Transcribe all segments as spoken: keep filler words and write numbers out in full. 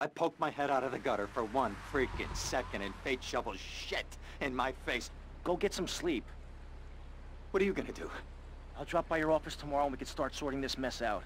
I poked my head out of the gutter for one freaking second and fate shovels shit in my face. Go get some sleep. What are you gonna do? I'll drop by your office tomorrow and we can start sorting this mess out.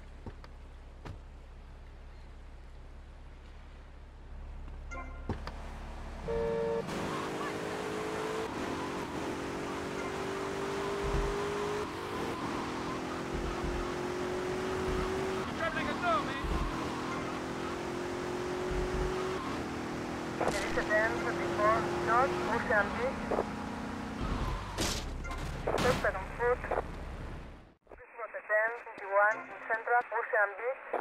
North Ocean Beach. Suspect on foot. This was a ten twenty-one in Central Ocean Beach.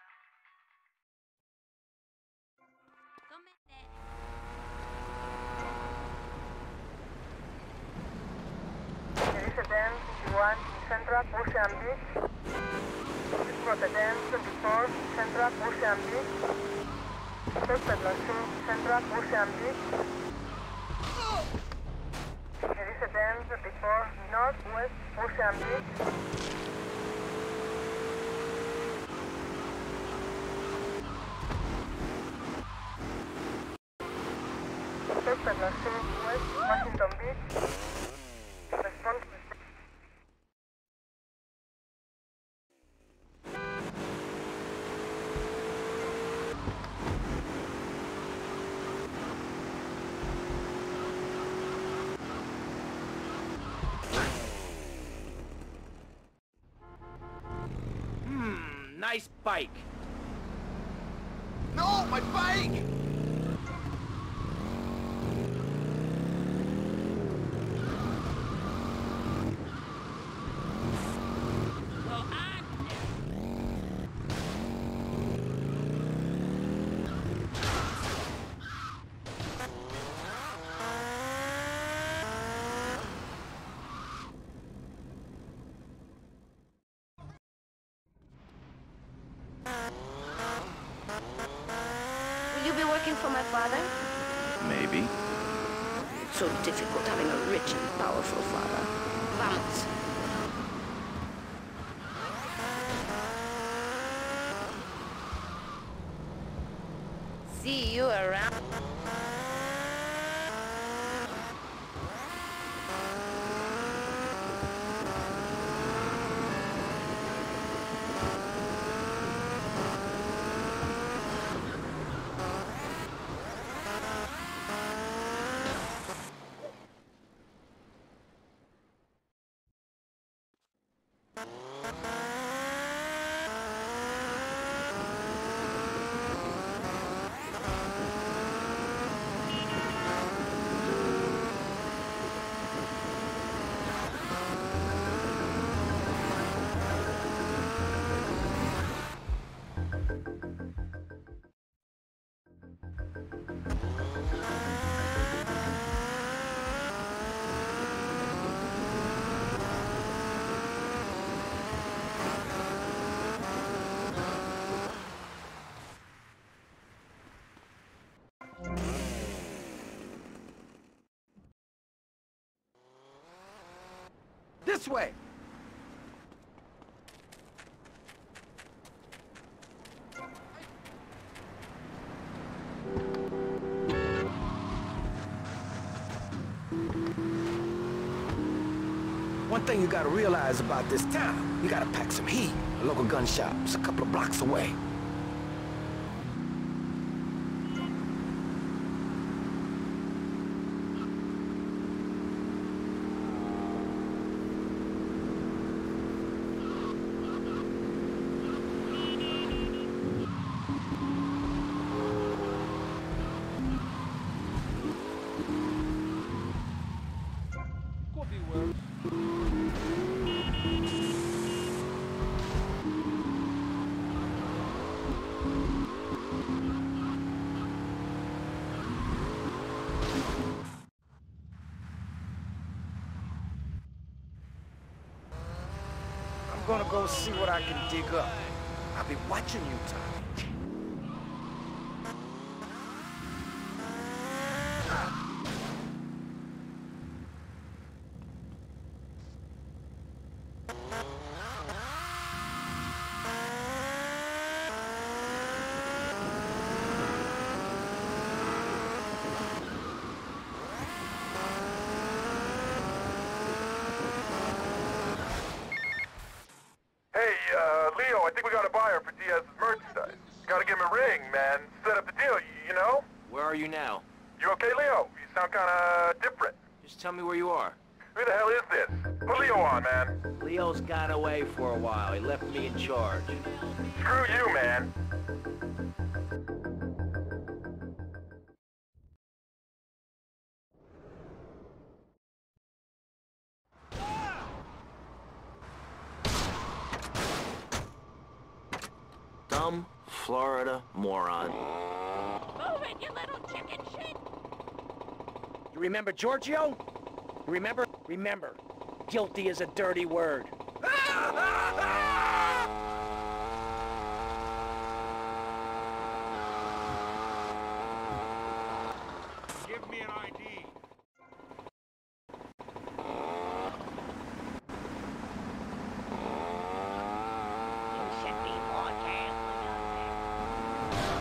There is a ten twenty-one in Central Ocean Beach. This was a ten twenty-four in Central Ocean Beach. Suspect on two Central Ocean Beach. There is a ten thirty-four Northwest Ocean Beach. Suspect on two West Washington Beach. Respond to the Nice bike. No, my bike! Well, I'm... Will you be working for my father? Maybe. It's so difficult having a rich and powerful father. Vamos. See you around. This way! One thing you gotta realize about this town, you gotta pack some heat. A local gun shop is a couple of blocks away. Could be worse. I'm gonna go see what I can dig up. I'll be watching you, Tommy. buyer for Diaz's merchandise. Gotta give him a ring, man. Set up the deal, you know? Where are you now? You okay, Leo? You sound kinda different. Just tell me where you are. Who the hell is this? Put Leo on, man. Leo's got away for a while. He left me in charge. Screw you, man. Dumb Florida moron. Move it, you little chicken shit! You remember Giorgio? Remember? Remember. Guilty is a dirty word. Give me an I D. You should be more careful out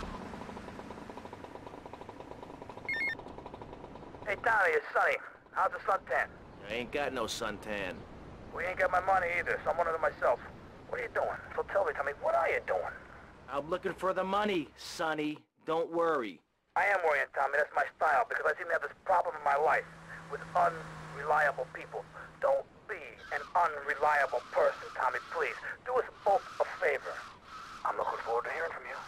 Hey, Tommy, it's Sonny. How's the suntan? I ain't got no suntan. We ain't got my money either, so I'm one of them myself. What are you doing? So tell me, Tommy, what are you doing? I'm looking for the money, Sonny. Don't worry. I am worrying, Tommy. That's my style, because I seem to have this problem in my life with unreliable people. Don't be an unreliable person, Tommy, please. Do us both a favor. I'm looking forward to hearing from you.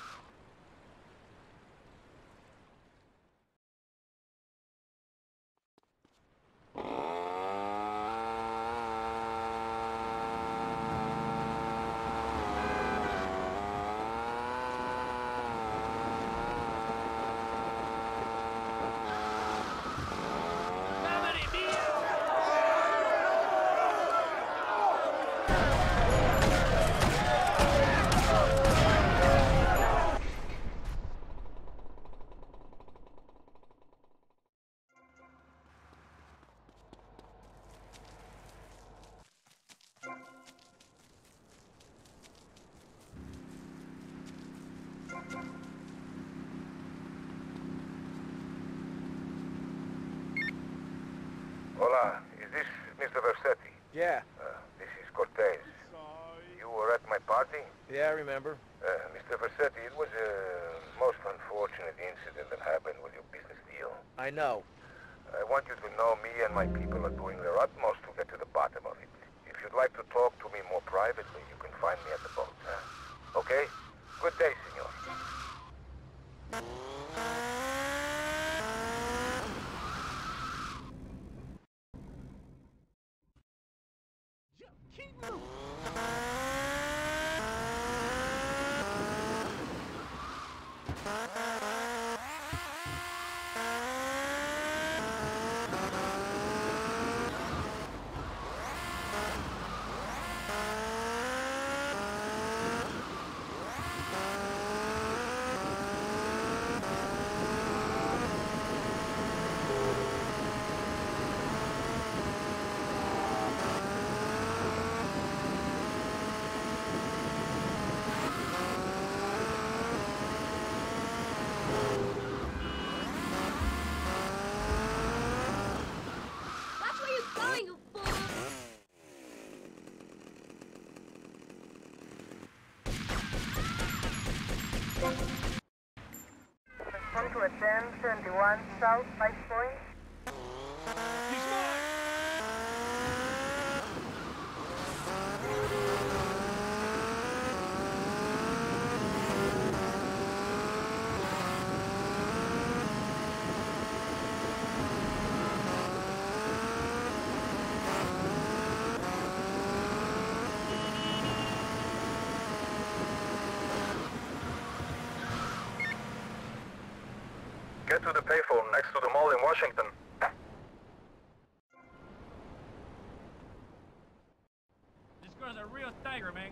Hola, is this Mister Versetti? Yeah, Uh, this is Cortez. You were at my party? yeah, I remember. Uh, Mister Versetti, it was a most unfortunate incident that happened with your business deal. I know. I want you to know me and my people are doing their utmost to get to the bottom of it. If you'd like to talk to me more privately, you can find me at the boat, huh? Okay? Good day, senor. Watch where you're going, you fool! Respond to a ten seventy-one South Five Point. He's mine! Get to the payphone next to the mall in Washington. This girl's a real tiger, man.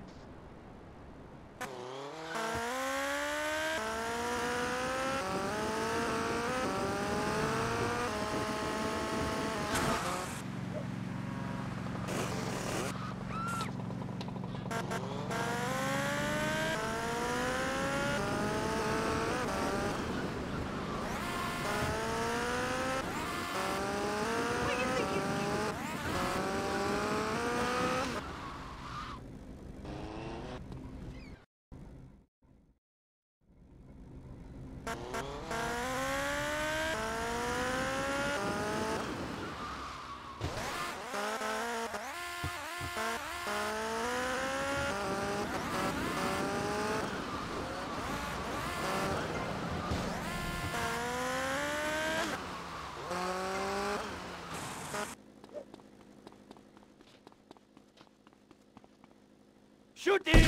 Shoot him!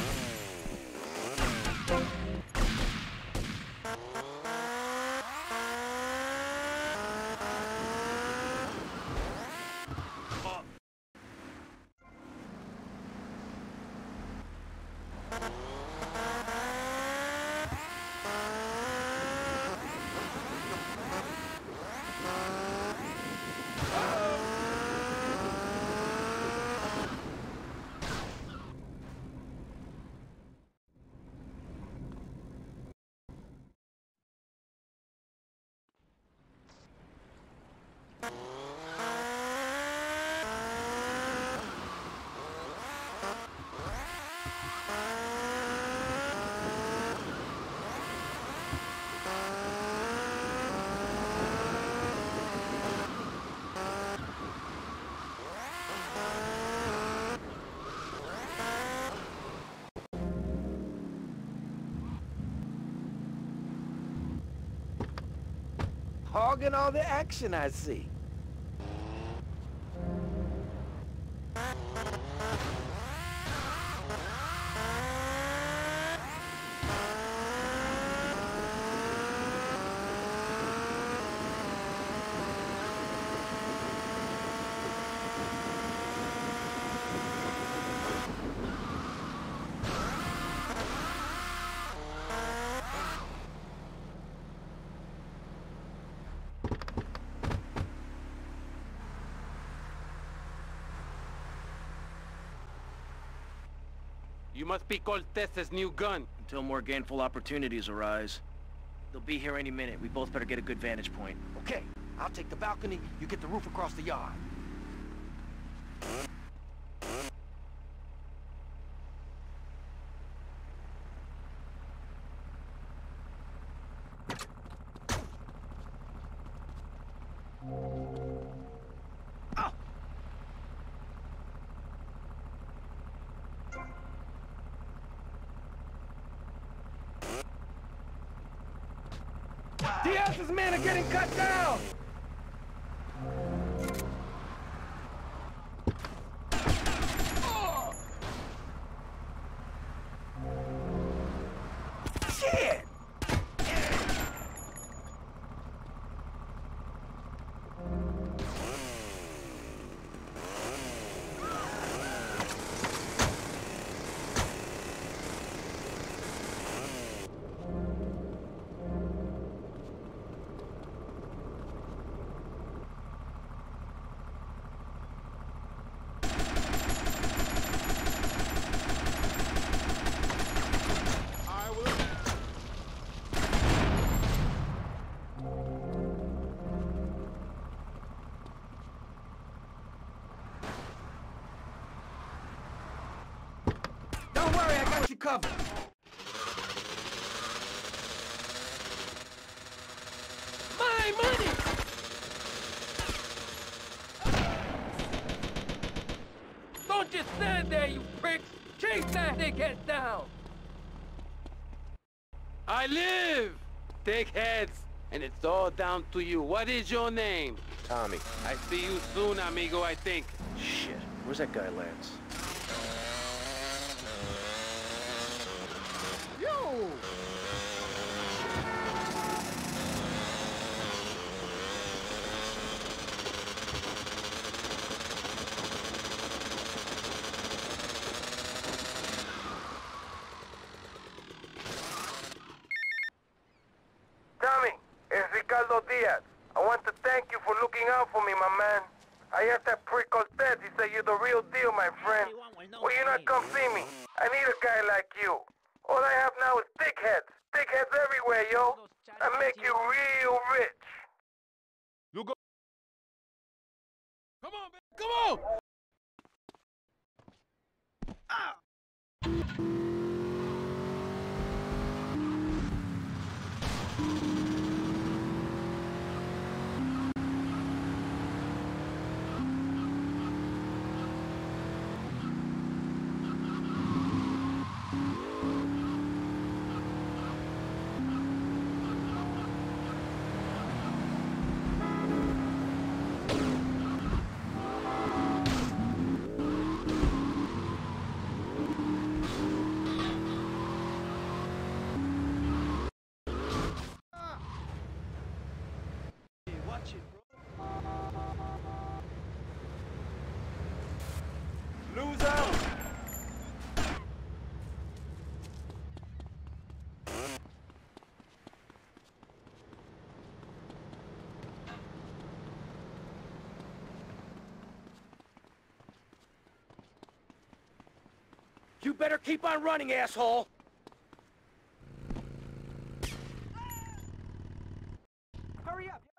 Hogging all the action, I see. You must be Cortez's new gun. Until more gainful opportunities arise. They'll be here any minute. We both better get a good vantage point. Okay, I'll take the balcony, you get the roof across the yard. Diaz's men are getting cut down! Oh. Shit! Don't worry, I got you covered. My money! Don't just stand there, you pricks! Chase that dickhead down! I live! Take heads, and it's all down to you. What is your name? Tommy. I see you soon, amigo, I think. Shit, where's that guy, Lance? Yo! Tommy, it's Ricardo Diaz. I want to thank you for looking out for me, my man. I asked that prick Cortez, he said you're the real deal, my friend. Will you not come see me? I need a guy like you. All I have now is dickheads. Dickheads everywhere, yo. I make you real rich. You go. Come on, man. Come on! Ah! You better keep on running, asshole! Hurry up!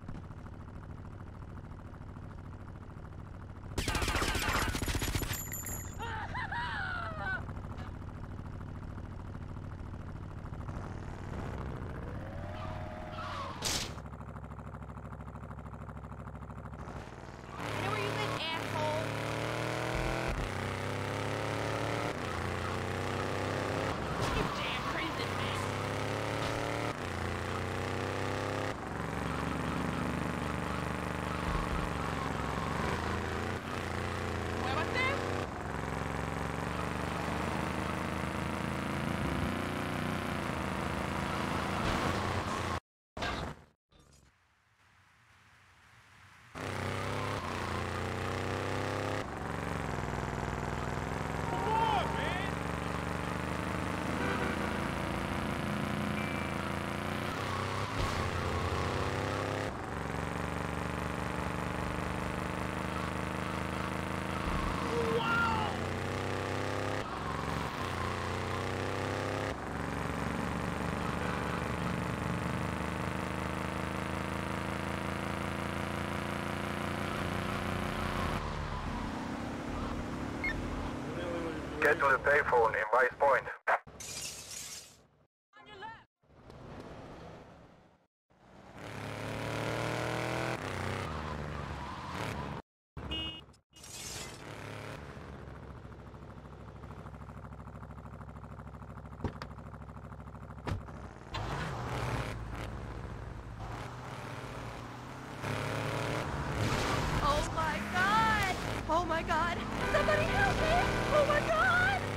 Get to the payphone in Vice Point. Oh my god! Oh my god! Somebody help me! Oh my god!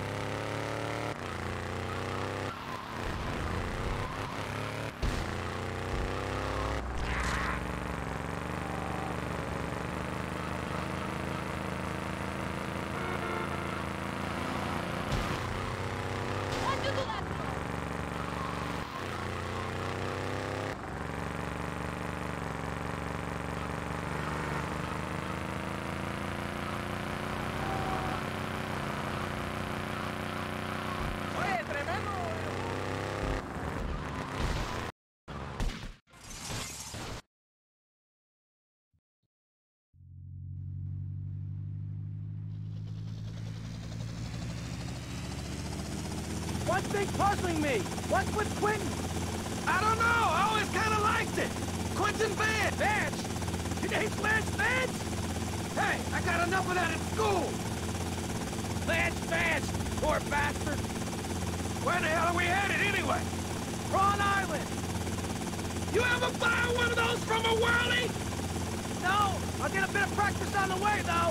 One thing puzzling me. What's with Quentin? I don't know. I always kind of liked it. Quentin Vance. Vance? Your name's Lance Vance? Hey, I got enough of that at school. Lance Vance, poor bastard. Where the hell are we headed anyway? Prawn Island. You ever fire one of those from a whirly? No, I'll get a bit of practice on the way, though.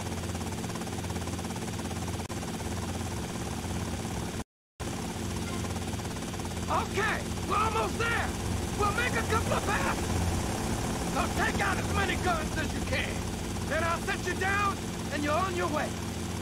Okay, we're almost there. We'll make a couple of passes. So take out as many guns as you can. Then I'll set you down, and you're on your way.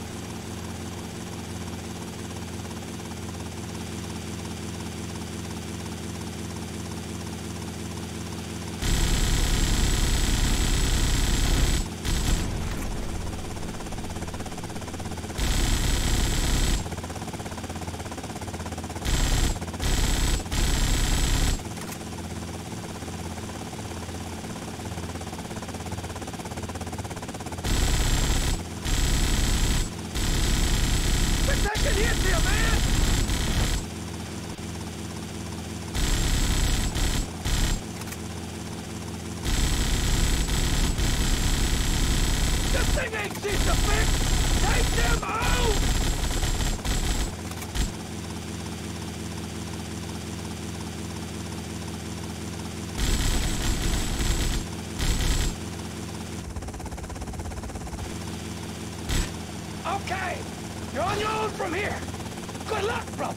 Okay, you're on your own from here. Good luck, brother.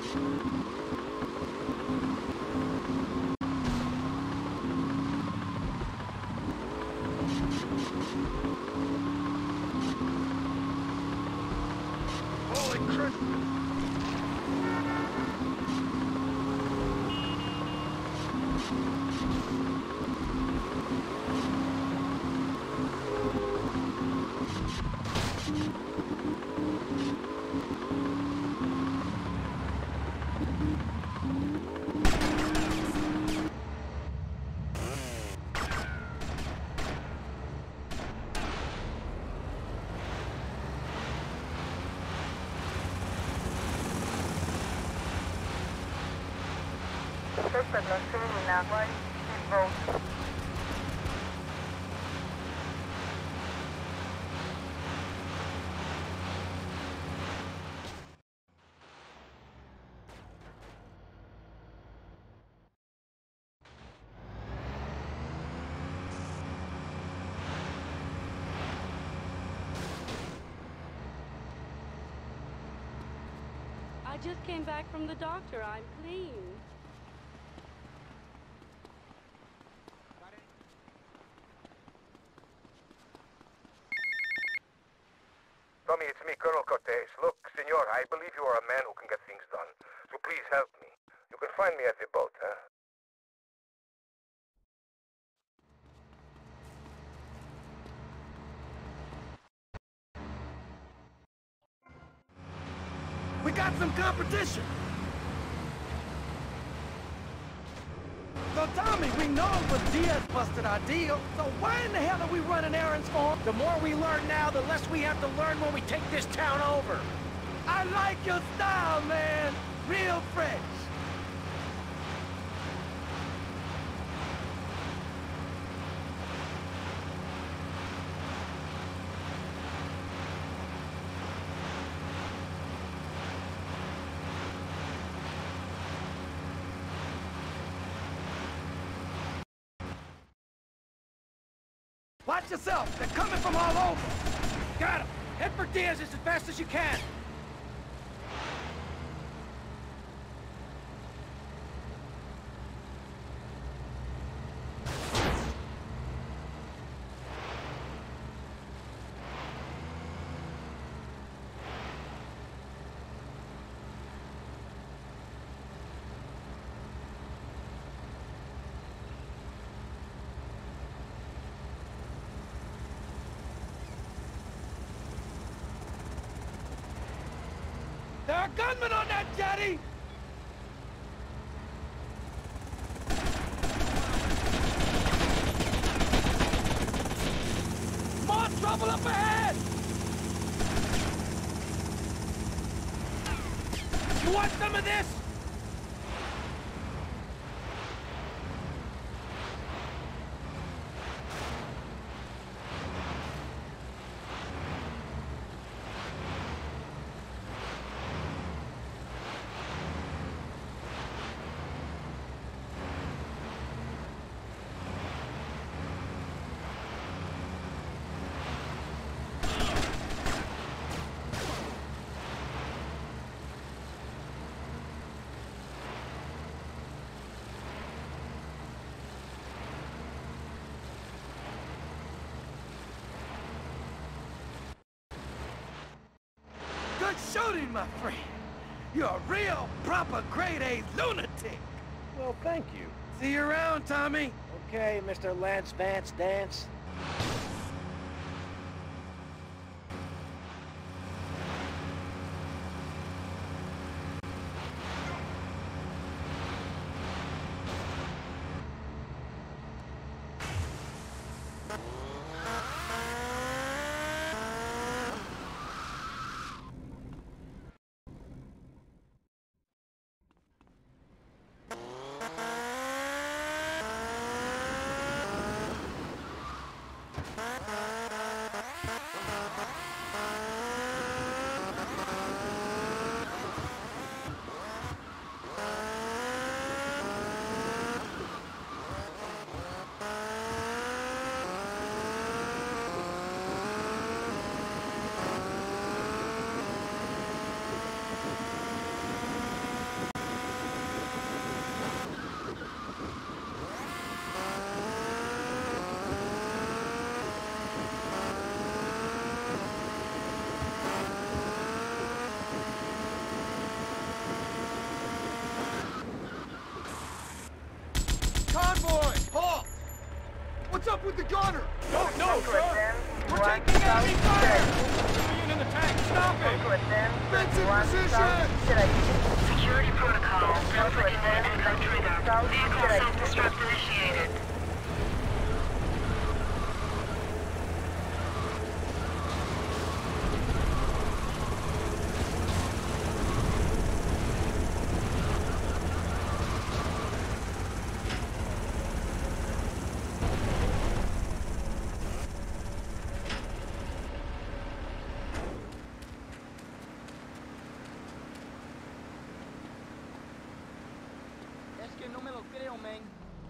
Holy Christmas! Suspect on scene in Agua, speedboat. I just came back from the doctor. I'm clean. Tommy, it's me, Colonel Cortez. Look, senor, I believe you are a man who can get things done. So please help me. You can find me at the boat, huh? We got some competition! So Tommy, we know what Diaz busted our deal, so why in the hell are we running errands for him? The more we learn now, the less we have to learn when we take this town over. I like your style, man! Real fresh! Watch yourself! They're coming from all over! Got him! Head for Diaz as fast as you can! There are gunmen on that jetty! More trouble up ahead! You want some of this? Good shooting, my friend. You're a real, proper grade-A lunatic. Well, thank you. See you around, Tommy. Okay, Mister Lance Vance Dance. What's up with the gunner? Don't know, To sir. attend We're one taking south enemy fire. Cherokee. Civilian in the tank. Stop To it. attend Fencing one position. south Cherokee. Security protocol. To Conflict attend imminent on trigger. south Vehicle Cherokee. self-destruct initiated. Es que no me lo creo, man.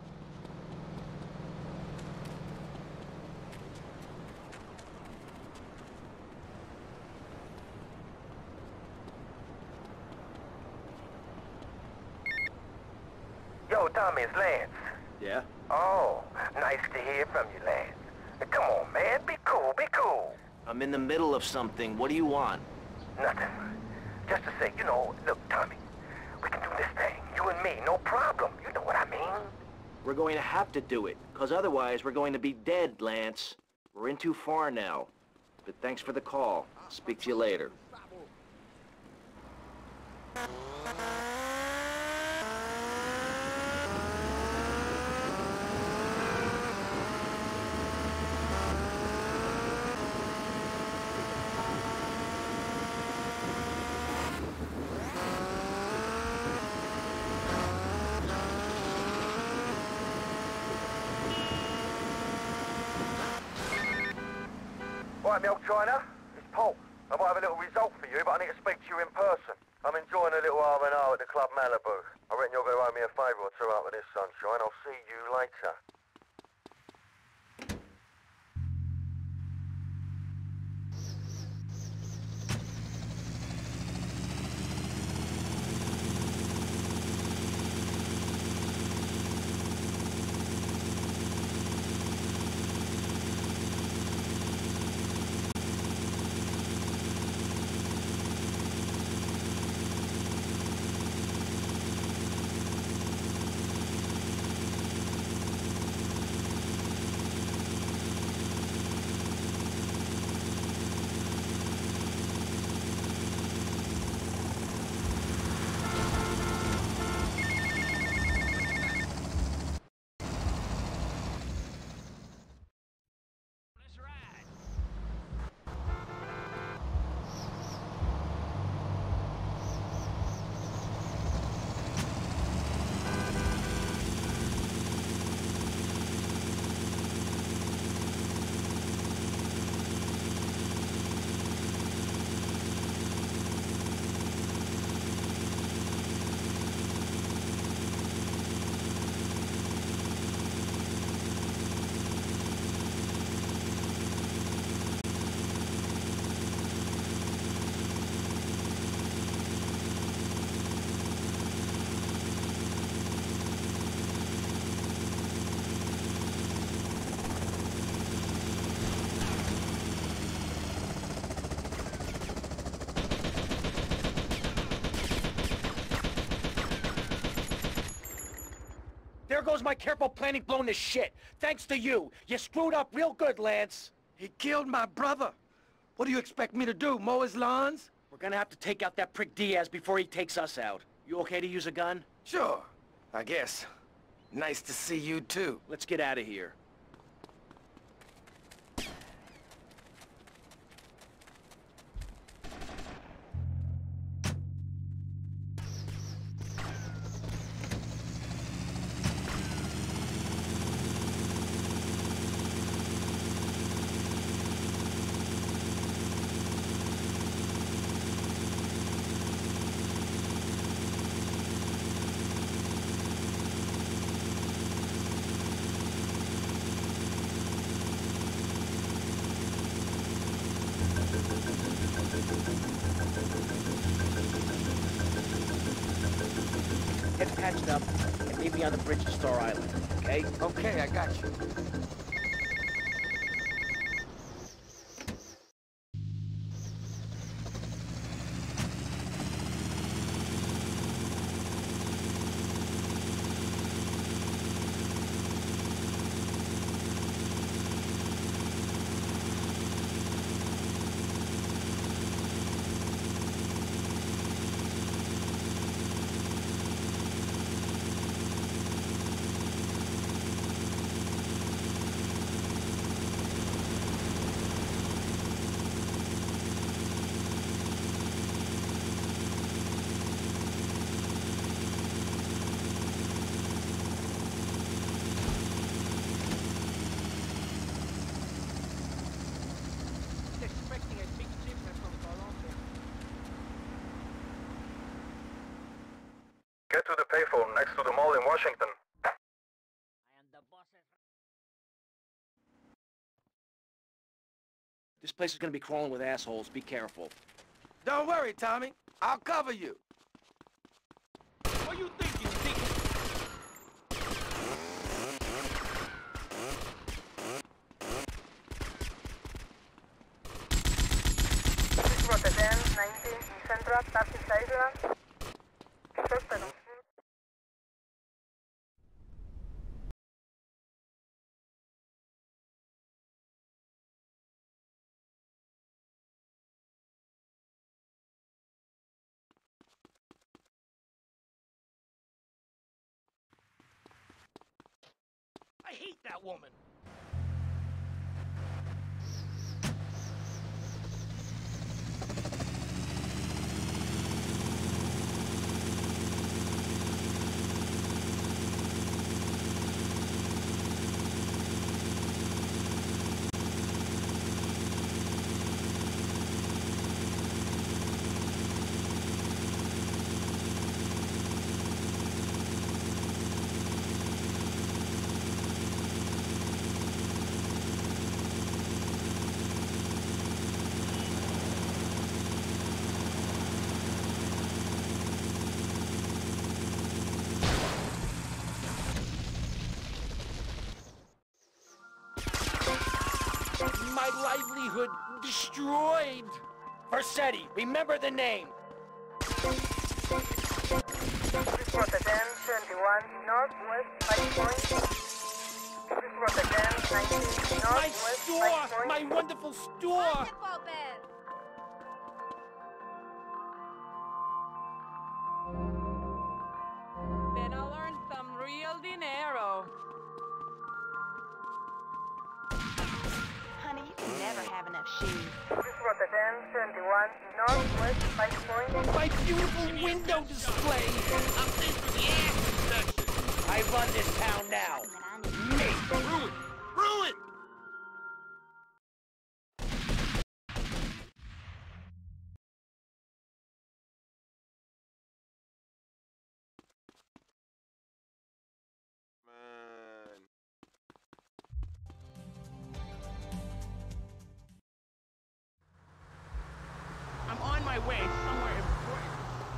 Yo, Tommy, it's Lance. Yeah? Oh, nice to hear from you, Lance. Come on, man. Be cool, be cool. I'm in the middle of something. What do you want? Nothing. Just to say, you know, look, Tommy, we can do this thing. You and me, no problem. You know what I mean? We're going to have to do it, because otherwise we're going to be dead, Lance. We're in too far now. But thanks for the call. Speak to you later. Right, Milk China, it's Paul. I might have a little result for you, but I need to speak to you in person. I'm enjoying a little R and R at the Club Malibu. I reckon you're going to owe me a favour or two out of this, sunshine. I'll see you later. There goes my careful planning blown to shit. Thanks to you. You screwed up real good, Lance. He killed my brother. What do you expect me to do, mow his lawns? We're gonna have to take out that prick Diaz before he takes us out. You okay to use a gun? Sure, I guess. Nice to see you too. Let's get out of here. Get patched up and meet me on the bridge to Star Island, okay? Okay, I got you. Get to the payphone next to the mall in Washington. I am the boss's... This place is gonna be crawling with assholes. Be careful. Don't worry, Tommy. I'll cover you. What you think, you think? This Rotterdam, nineteen, in Central, Turkish Island. Suspect on foot. I hate that woman. My livelihood destroyed. Versetti, remember the name. This Rotterdam, twenty-one, northwest, five point. This Rotterdam, nineteen, My northwest, store! five point. My wonderful store! Then I'll earn some real dinero. Honey, you can never have enough shoes. This Rotterdam, twenty-one, northwest, five point. My beautiful window display! I'm in for the ass inspection. I run this town now. Me! Ruin! Ruin! Man. I'm on my way somewhere important.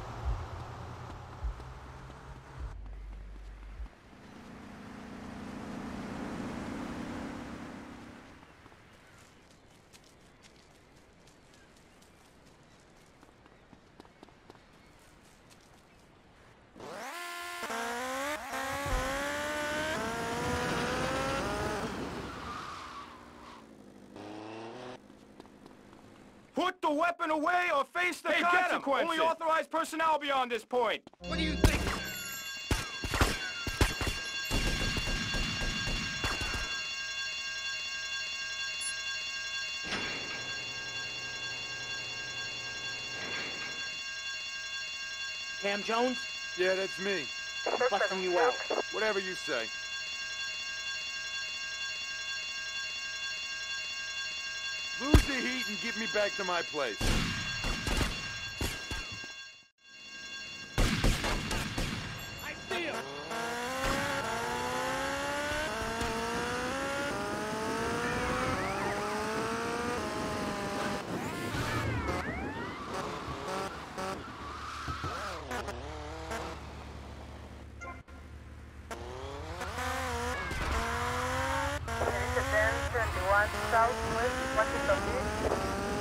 Put the weapon away or face the Hey, get 'em! consequences. Only authorized personnel beyond this point. What do you think? Cam Jones? Yeah, that's me. I'm busting you out. Whatever you say. Lose the heat and get me back to my place. I see him! Rotterdam, twenty-one, southwest, Washington Beach.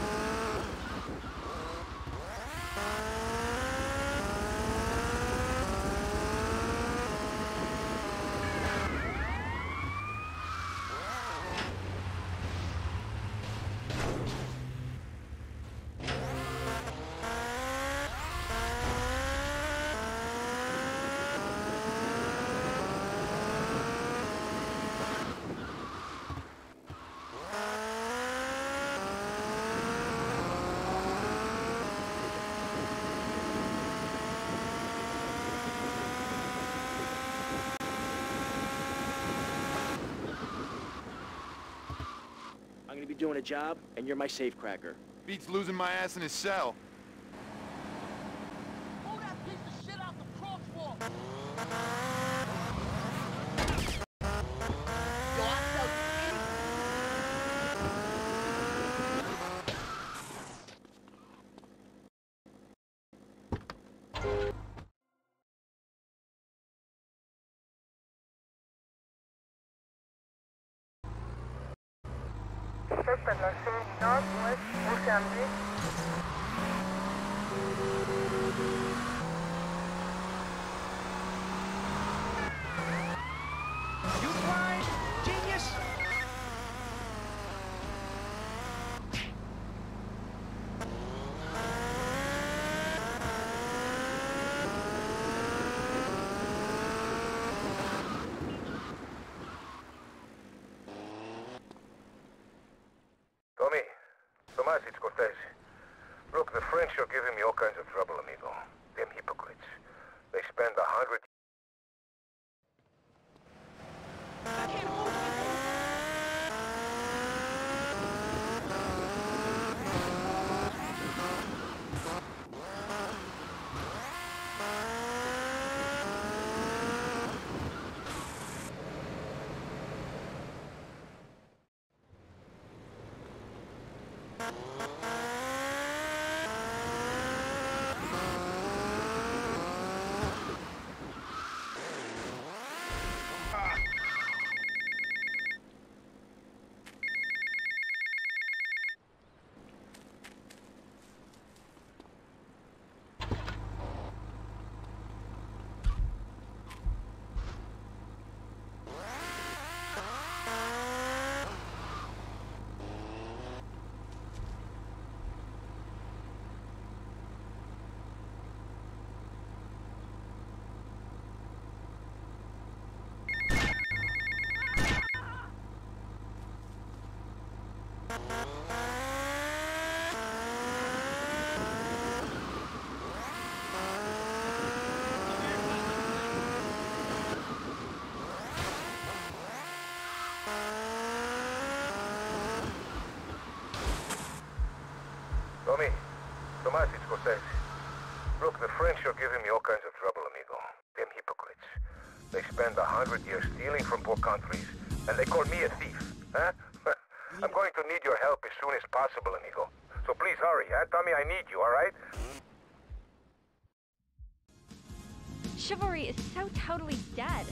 I'm gonna be doing a job, and you're my safecracker. Beats losing my ass in his cell. Pull that piece of shit out the crosswalk! Suspect lancé northwest Ocean Beach. You blind, genius? Tommy, Tomas, it's Cortez. Look, the French are giving me all kinds of trouble, amigo. Them hypocrites. They spend a hundred... Tommy, Tomas, it's Cortez. Look, the French are giving me all kinds of trouble, amigo. Them hypocrites. They spend a hundred years stealing from poor countries, and they call me a thief, huh? I'm going to need your help as soon as possible, amigo. So please hurry, huh? Tommy, I need you, all right? Chivalry is so totally dead.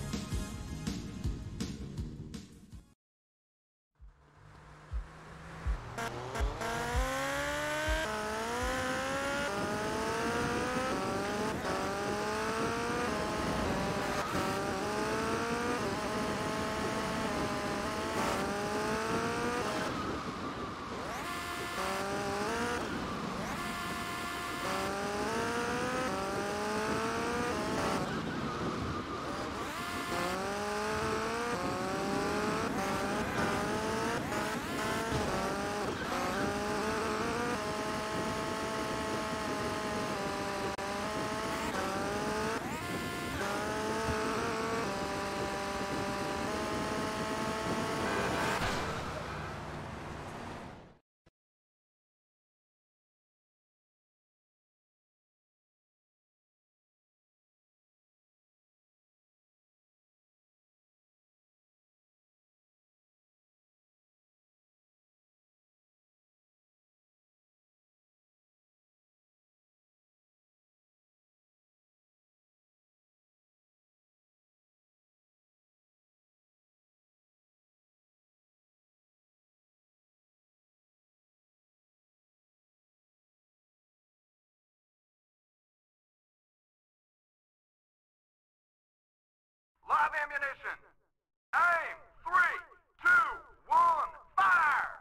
Live ammunition! Aim! Three, two, one, fire!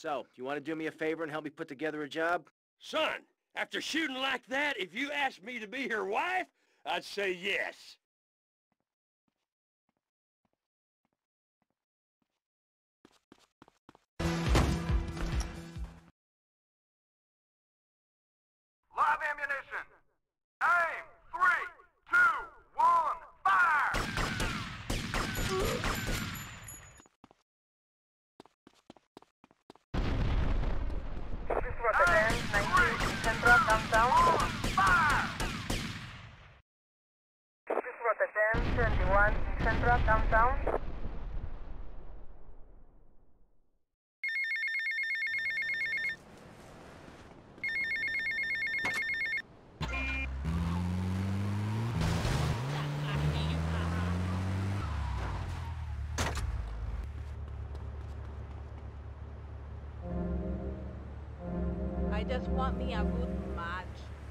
So, you want to do me a favor and help me put together a job? Son, after shooting like that, if you asked me to be your wife, I'd say yes. Live ammunition! Aim! Three, two, one, fire! This was the band, nineteen, Central, downtown. Fire! This was the band, seventy-one, Central, downtown. I just want me a good match.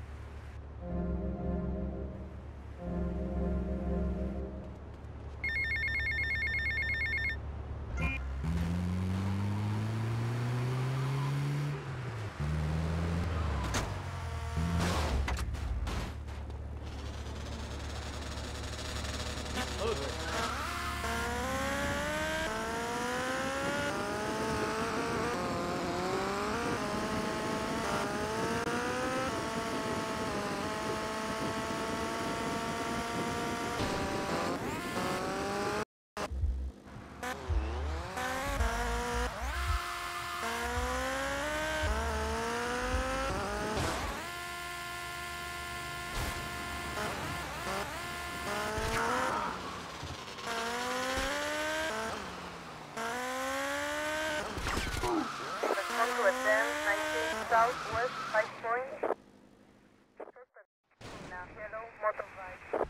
Southwest High Point. Now, yellow motorbike.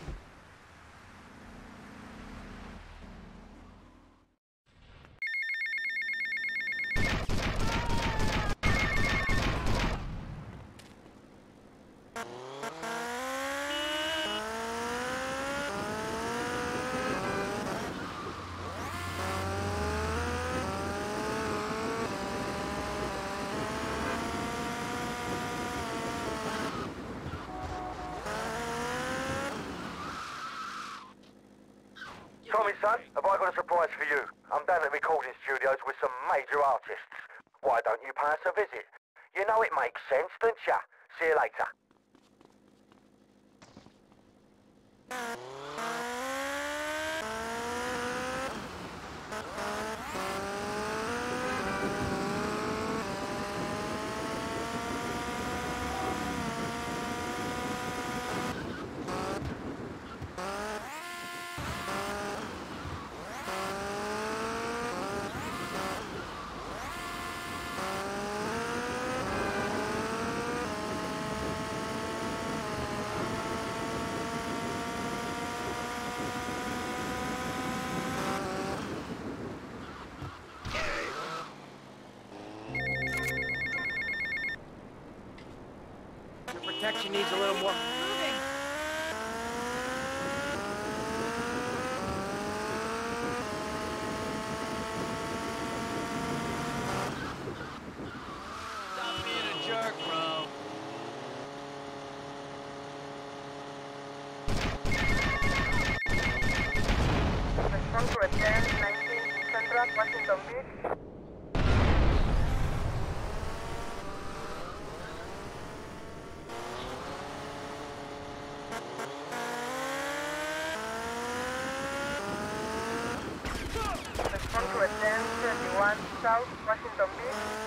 Tommy, son, have I got a surprise for you? I'm down at the recording studios with some major artists. Why don't you pay us a visit? You know it makes sense, don't ya? See you later. Your protection needs a little more... Moving. Stop being a jerk, bro. Respond to attend nineteen Central, Washington Beach. Respond to attend twenty-one South, Washington Beach.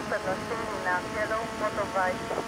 Suspect na yellow motorbike.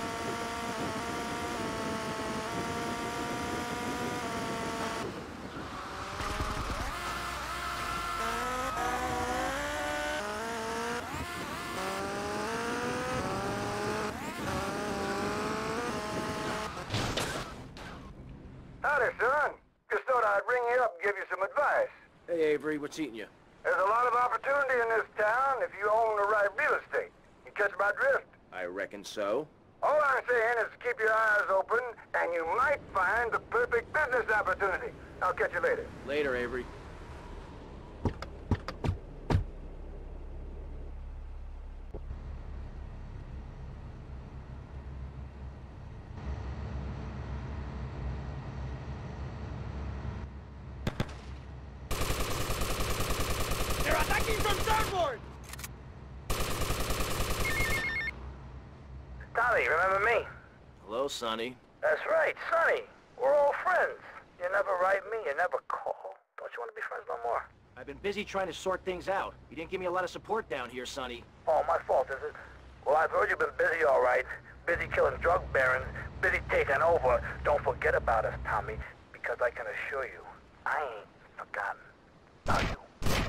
Howdy, son. Just thought I'd ring you up and give you some advice. Hey, Avery, what's eating you? There's a lot of opportunity in this town if you own the right real estate. You catch my drift? I reckon so. All I'm saying is keep your eyes open, and you might find the perfect business opportunity. I'll catch you later. Later, Avery. They're attacking from starboard! Tommy, remember me? Hello, Sonny. That's right, Sonny. We're all friends. You never write me, you never call. Don't you want to be friends no more? I've been busy trying to sort things out. You didn't give me a lot of support down here, Sonny. Oh, my fault, is it? Well, I've heard you've been busy, all right. Busy killing drug barons, busy taking over. Don't forget about us, Tommy, because I can assure you, I ain't forgotten about you.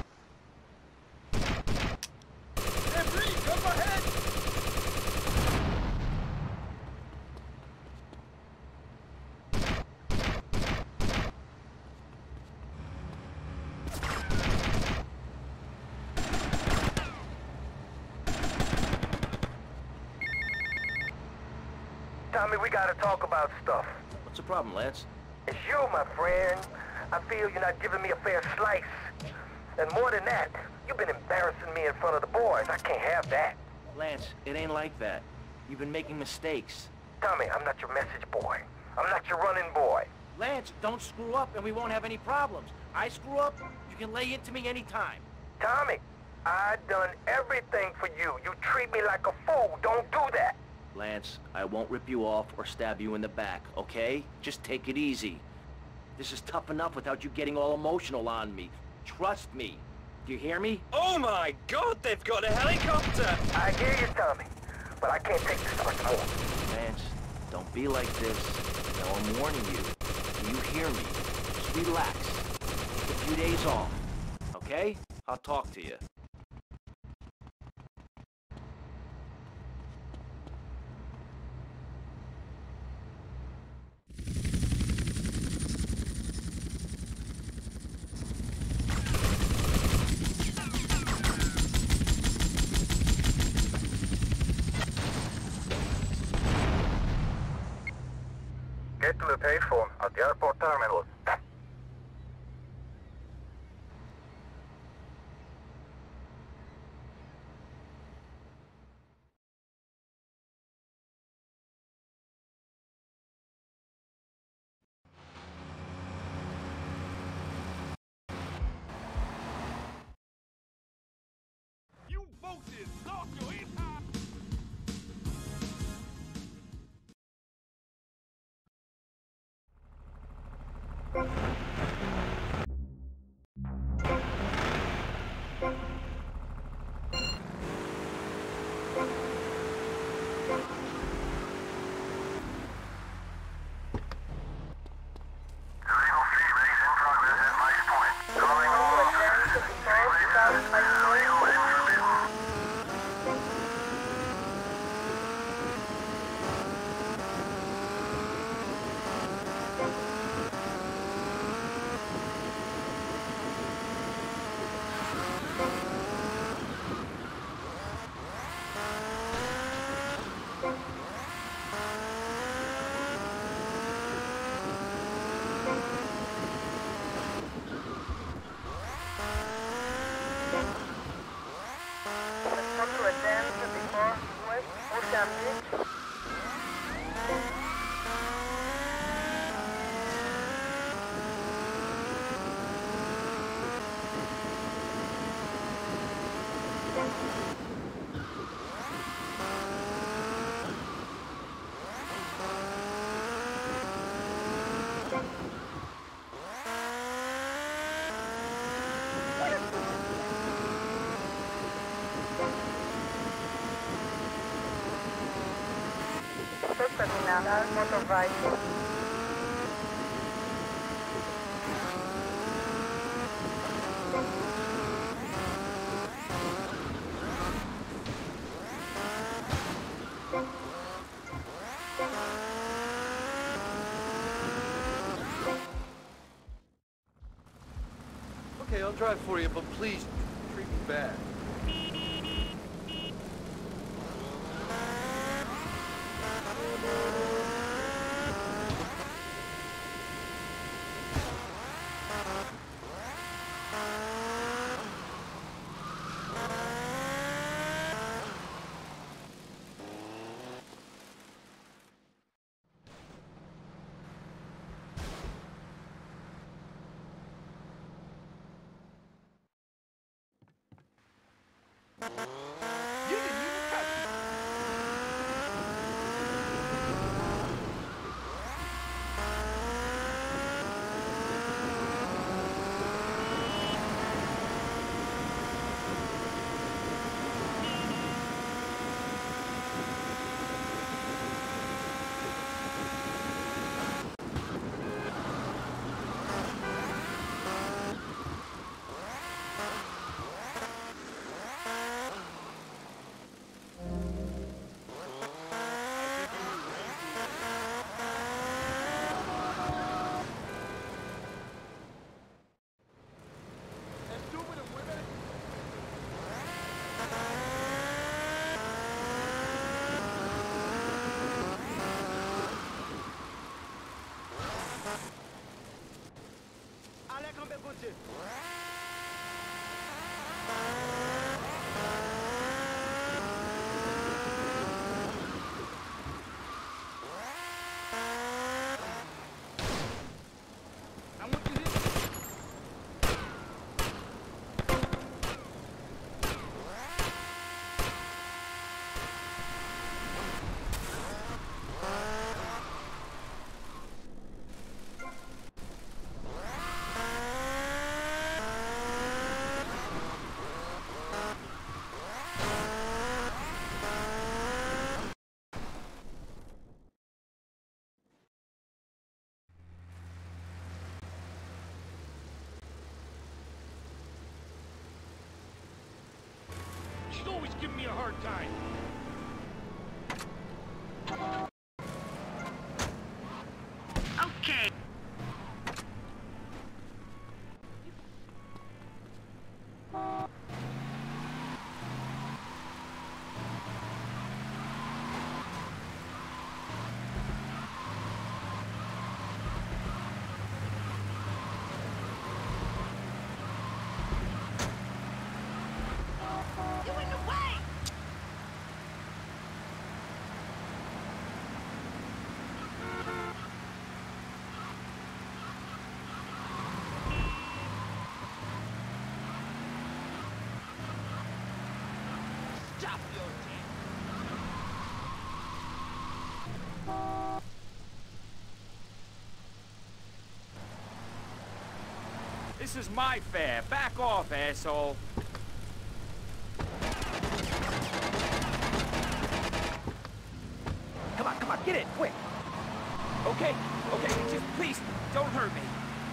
Avery, jump ahead! Tommy, we gotta talk about stuff. What's the problem, Lance? It's you, my friend. I feel you're not giving me a fair slice. And more than that, you've been embarrassing me in front of the boys. I can't have that. Lance, it ain't like that. You've been making mistakes. Tommy, I'm not your message boy. I'm not your running boy. Lance, don't screw up and we won't have any problems. I screw up, you can lay into me anytime. Tommy, I done everything for you. You treat me like a fool. Don't do that. Lance, I won't rip you off or stab you in the back, okay? Just take it easy. This is tough enough without you getting all emotional on me. Trust me. Do you hear me? Oh my God, they've got a helicopter! I hear you, Tommy, but I can't take this much more. Lance, don't be like this. Now I'm warning you. Do you hear me? Just relax. Take a few days off, okay? I'll talk to you. Get to the payphone at the airport terminal. You folks is lost your entire... Auto terminal, motorbike. Okay, I'll drive for you, but please, treat me bad. You didn't even touch me. She's always giving me a hard time. Okay. Stop your damn. This is my fare. Back off, asshole. Come on, come on, get in, quick. Okay, okay, just please, don't hurt me.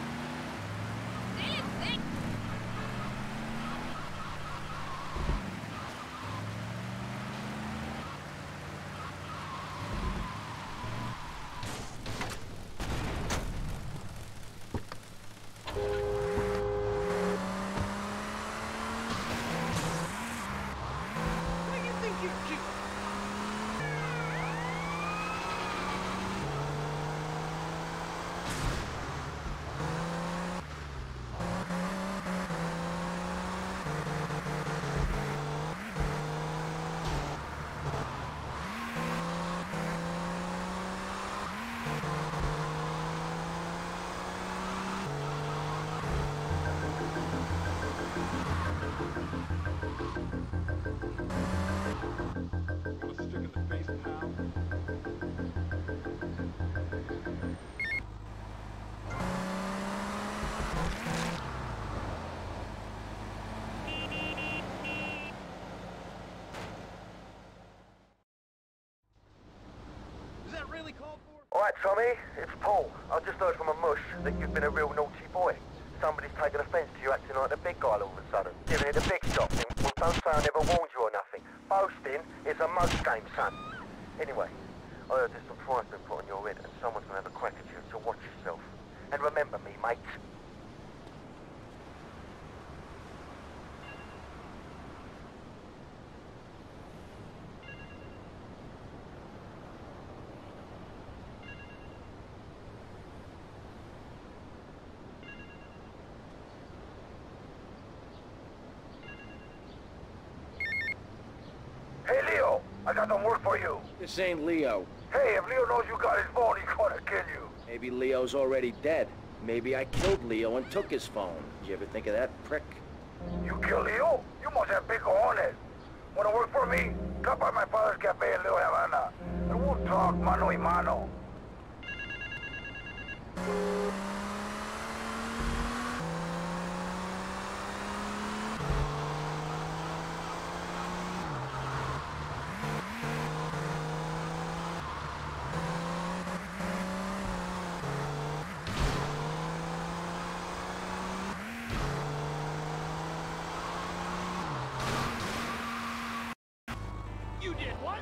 What do you think you're doing? really called for? All right, Tommy, it's Paul. I just heard from a mush that you've been a real naughty boy. Somebody's taken offence to you acting like the big guy all of a sudden. Giving it a big shot. Well, don't say I never warned you or nothing. Boasting is a most game, son. Anyway, I heard there's some price been put on your head and someone's gonna have a crack at you, so watch yourself. And remember me, mate. Hey, Leo, I got some work for you. This ain't Leo. Hey, if Leo knows you got his phone, he's gonna kill you. Maybe Leo's already dead. Maybe I killed Leo and took his phone. Did you ever think of that, prick? You kill Leo? You must have big cojones. Wanna work for me? Come by my father's cafe in Little Havana, and we'll talk mano y mano. You did what?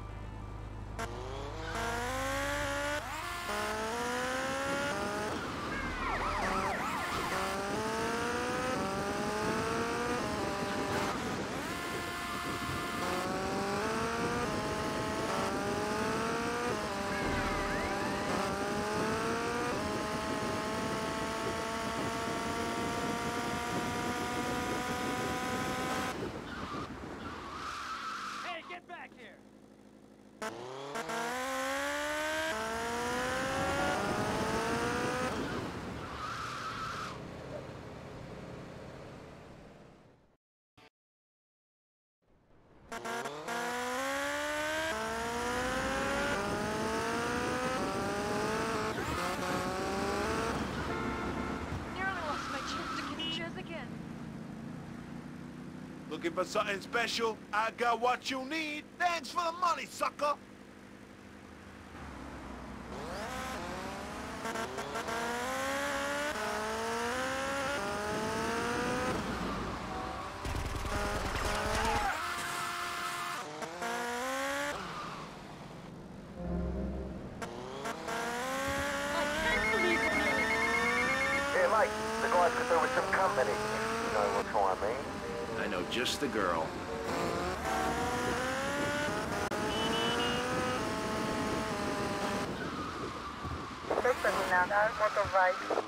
Hey, get back here! Nearly lost my chance to get jazz again. Looking for something special? I got what you need. Thanks for the money, sucker. Hey, mate, the guys could do with some company, if you know what I mean. I know just the girl. Estoy terminando motorbike.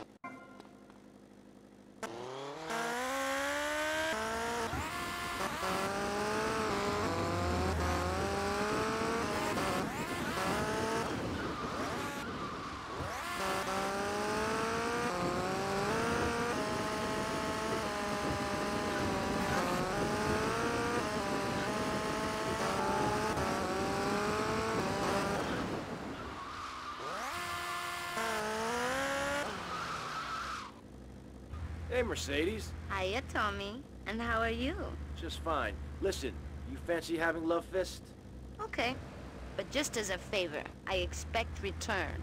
Hey, Mercedes. Hiya, Tommy. And how are you? Just fine. Listen, you fancy having love fist? Okay. But just as a favor, I expect returned.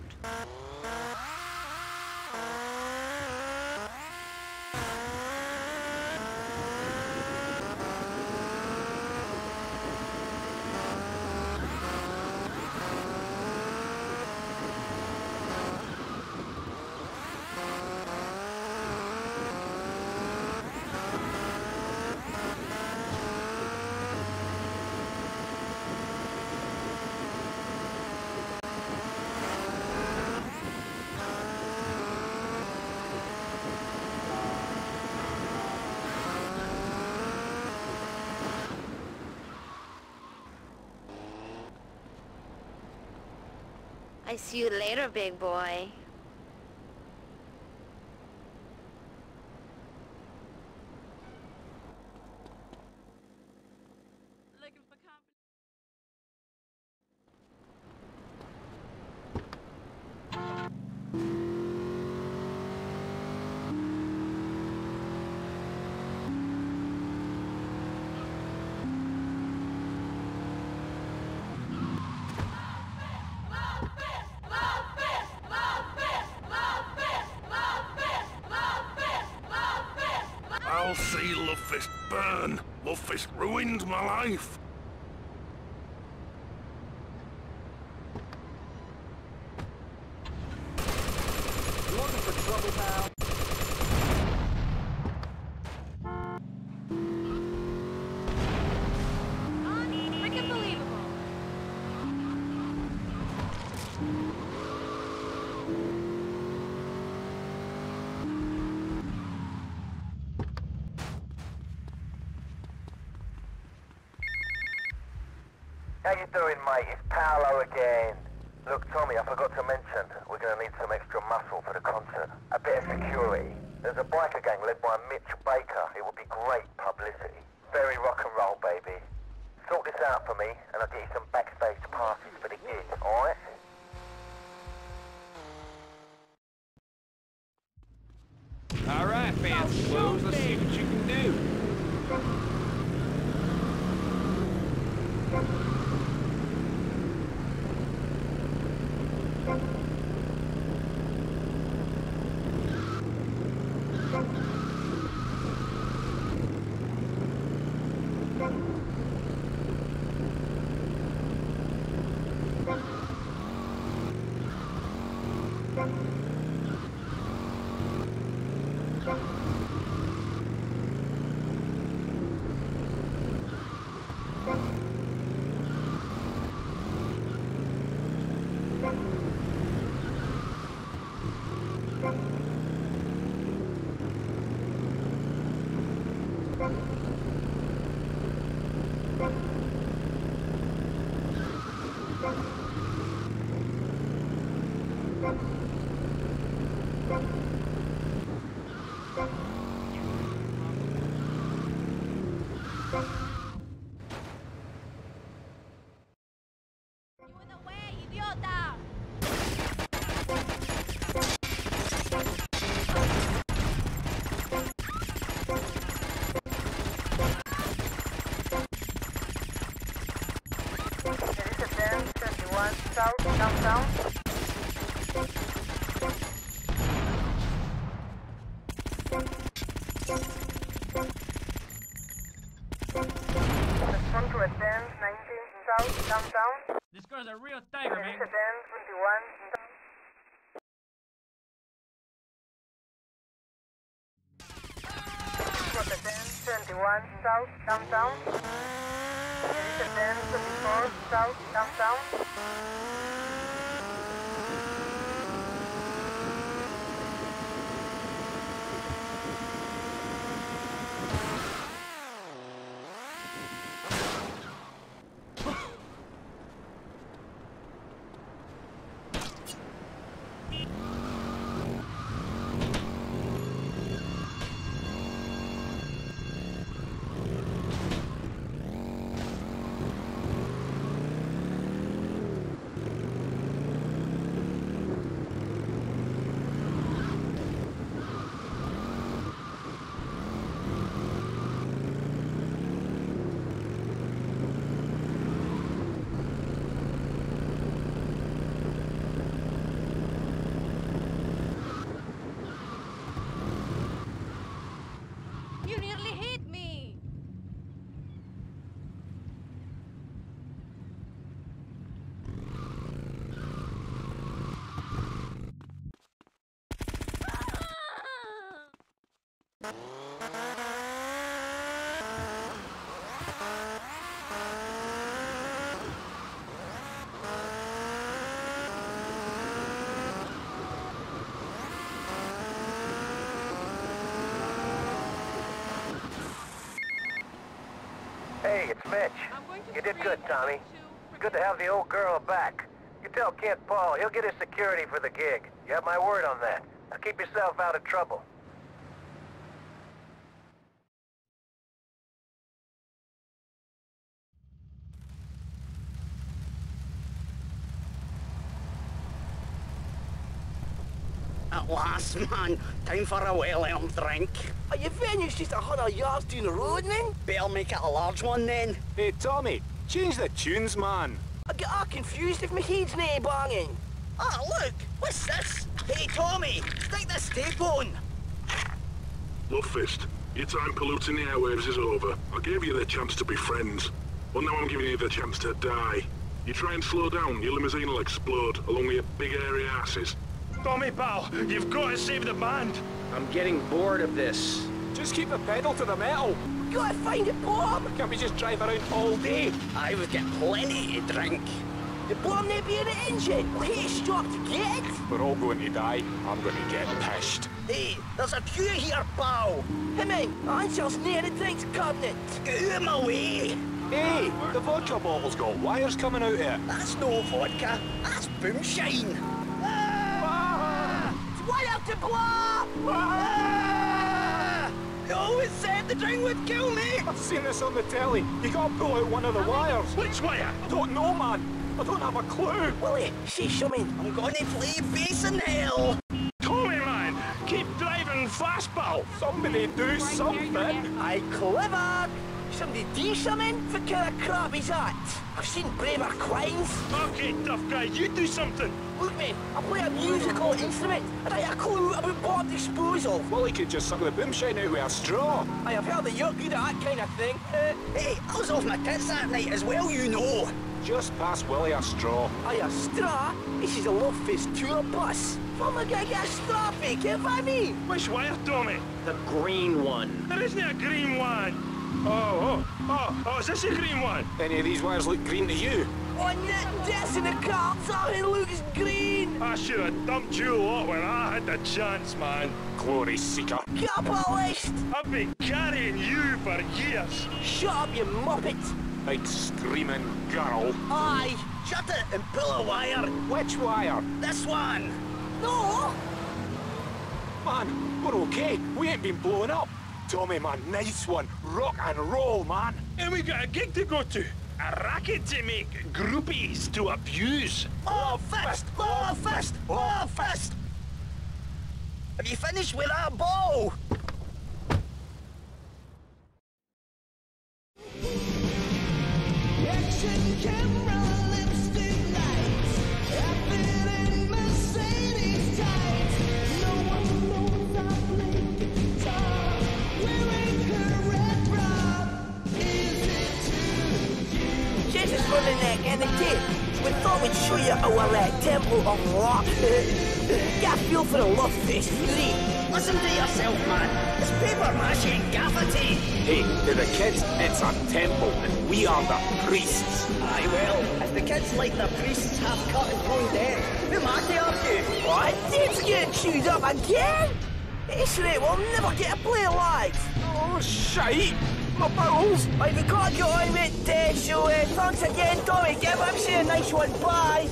I see you later, big boy. Looking for company? Love fist! Lovefist burn. Lovefist ruined my life. You looking for trouble, pal? Unbelievable. How you doing, mate? It's Paolo again. Look, Tommy, I forgot to mention, we're gonna need some extra muscle for the concert. A bit of security. There's a biker gang led by Mitch Baker. It would be great publicity. Very rock and roll, baby. Sort this out for me, and I'll get you some backstage passes for the gig, alright? All right, fancy clothes. Let's see what you can do. South, downtown. Respond to attend nineteen South, downtown. This girl's a real tiger, man. Attend twenty-one. Attend twenty-one South, downtown. Attend twenty-four South, downtown. You nearly hit me! Hey, it's Mitch. You did good, Tommy. It's good to have the old girl back. You tell Kent Paul, he'll get his security for the gig. You have my word on that. Now keep yourself out of trouble. At last, man. Time for a well-earned drink. Are your venues just a hundred yards down the road, then? Better make it a large one, then. Hey, Tommy, change the tunes, man. I get all confused if my head's nae banging. Ah, look! What's this? Hey, Tommy, stick this tape on. Lovefist, Your time polluting the airwaves is over. I gave you the chance to be friends. Well, now I'm giving you the chance to die. You try and slow down, your limousine will explode, along with your big airy asses. Tommy, pal, you've got to save the band. I'm getting bored of this. Just keep the pedal to the metal. Gotta find a bomb! Can't we just drive around all day? I would get plenty to drink. The bomb may be in the engine. Will he stop to get it? We're all going to die. I'm going to get pissed. Hey, there's a queue here, pal. Hey, man, Ansel's near the drinks cabinet. Get out of my way. Hey, the vodka bottle's got wires coming out here. That's no vodka. That's boomshine. Ah! Wire to blow! Ah! You always said the drink would kill me! I've seen this on the telly. You gotta pull out one of the wires. Which wire? Don't know, man. I don't have a clue. Willie, see something. I'm gonna play bass in hell. Tommy, man, keep driving fast, pal. Somebody do something. Aye, clever. Somebody do something? What kind of crap is that? I've seen braver crimes. Okay, tough guy, you do something. Look, mate, I play a musical instrument, and I have a clue about bomb disposal. Well, he could just suck the boomshine out with a straw. I have heard that you're good at that kind of thing. Uh, hey, I was off my tits that night as well, you know. Just pass Willie a straw. Aye, a straw? This is a love-faced tour bus. From a guy get a straw fake, if I mean. Which wire, Tommy? The green one. There isn't a green one. Oh, oh, oh, oh, is this a green one? Any of these wires look green to you? On that desk in the car, something looks green. I should have dumped you a lot when I had the chance, man. Glory seeker. Capitalist! I've been carrying you for years. Shut up, you muppet. Big screaming girl. Aye, shut it and pull a wire. Which wire? This one. No! Man, we're okay. We ain't been blown up. Tommy, man, nice one. Rock and roll, man. And we got a gig to go to. A racket to make. Groupies to abuse. Oh, fist! Oh, fist! Oh, fist! Have you finished with that ball? Action camera, lipstick lights. I've been in Mercedes tights. No one knows I play guitar. Wearing her red bra. Is it true? Jesus running neck and the kid. We thought we'd show you our uh, temple of rock. Get a feel for the love face, really. Listen to yourself, man. It's paper mache gaffer tape. Hey, to the kids, it's a temple, and we are the priests. Aye, well, if the kids like their priests half cut and going dead, who am I to argue? What? Dave's getting chewed up again? This rate, we'll never get a play alive. Oh, shite. My bowels. Right, we can't get on with it, so uh, thanks again, Tommy. Give him say a nice one. Bye.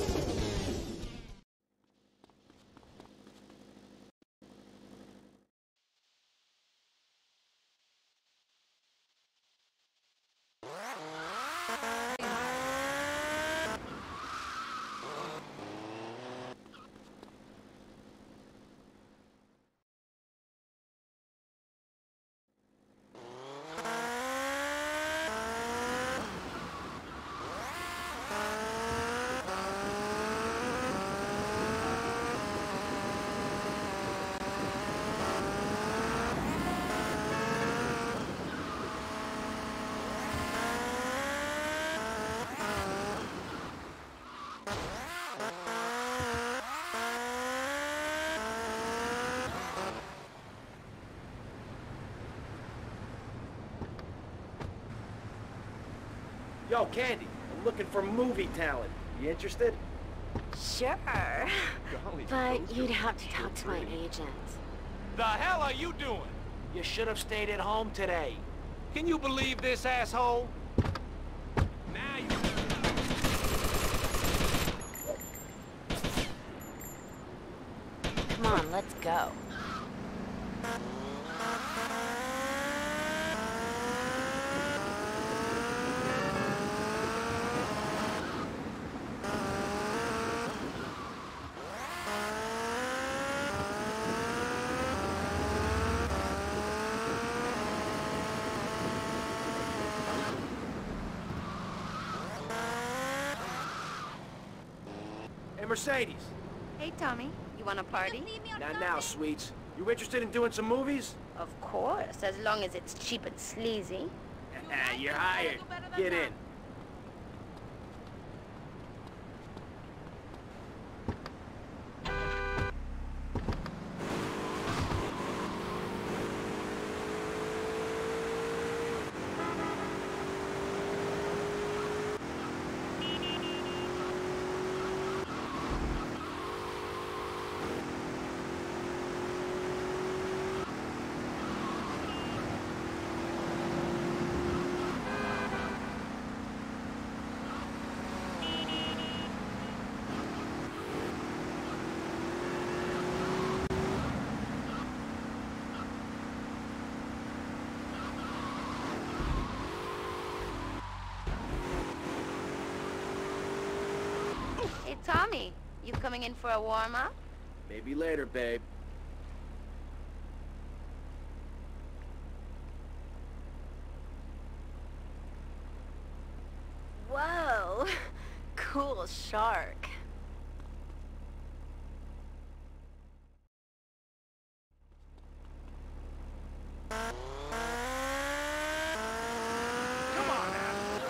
Yo, Candy, I'm looking for movie talent. You interested? Sure. Golly, But you'd have to talk to my agent. The hell are you doing? You should have stayed at home today. Can you believe this, asshole? Now you... Come on, let's go. Hey, Mercedes. Hey, Tommy. You want a party? Not now, sweets. You interested in doing some movies? Of course, as long as it's cheap and sleazy. You're hired. Get in. Hey, Tommy, you coming in for a warm-up? Maybe later, babe. Whoa. Cool shark. Come on, asshole.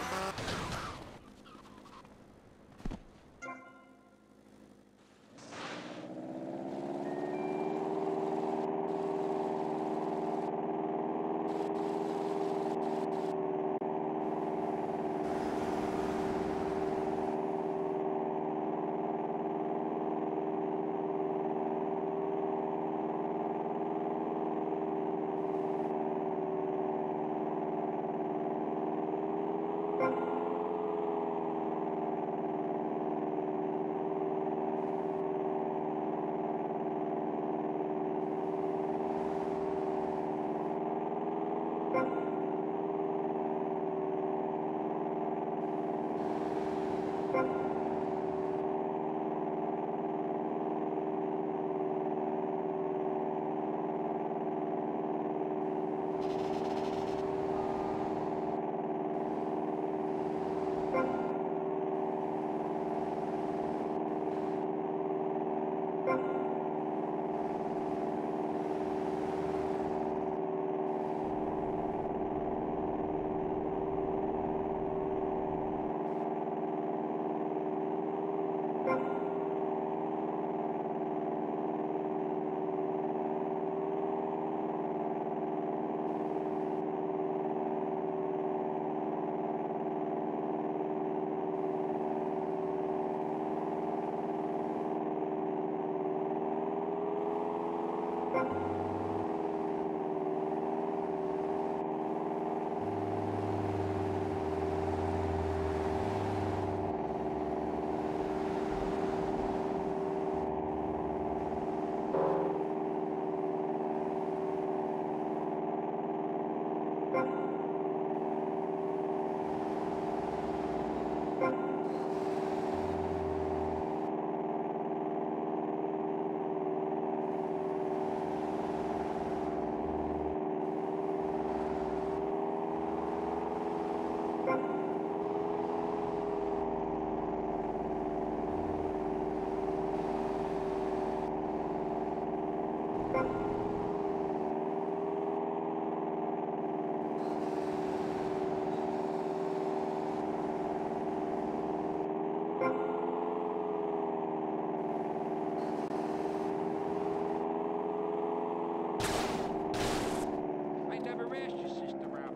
I never asked your sister out.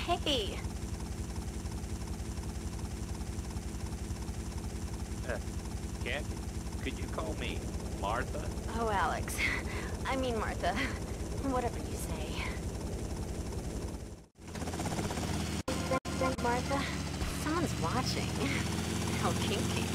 Hey. Uh, Kathy, could you call me Martha? Oh, Alex. I mean Martha. Whatever you say. Martha, someone's watching. How kinky.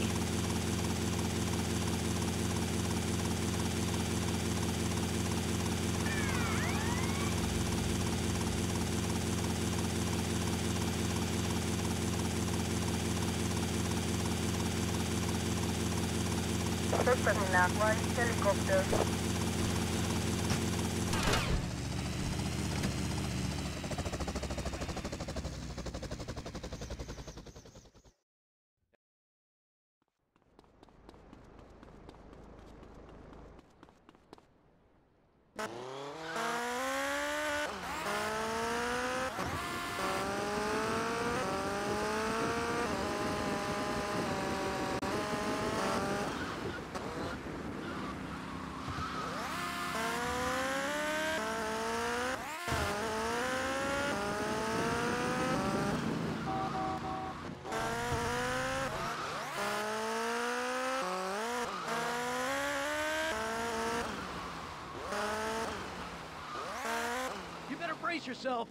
Suspect in aqua, helicopter. You better brace yourself.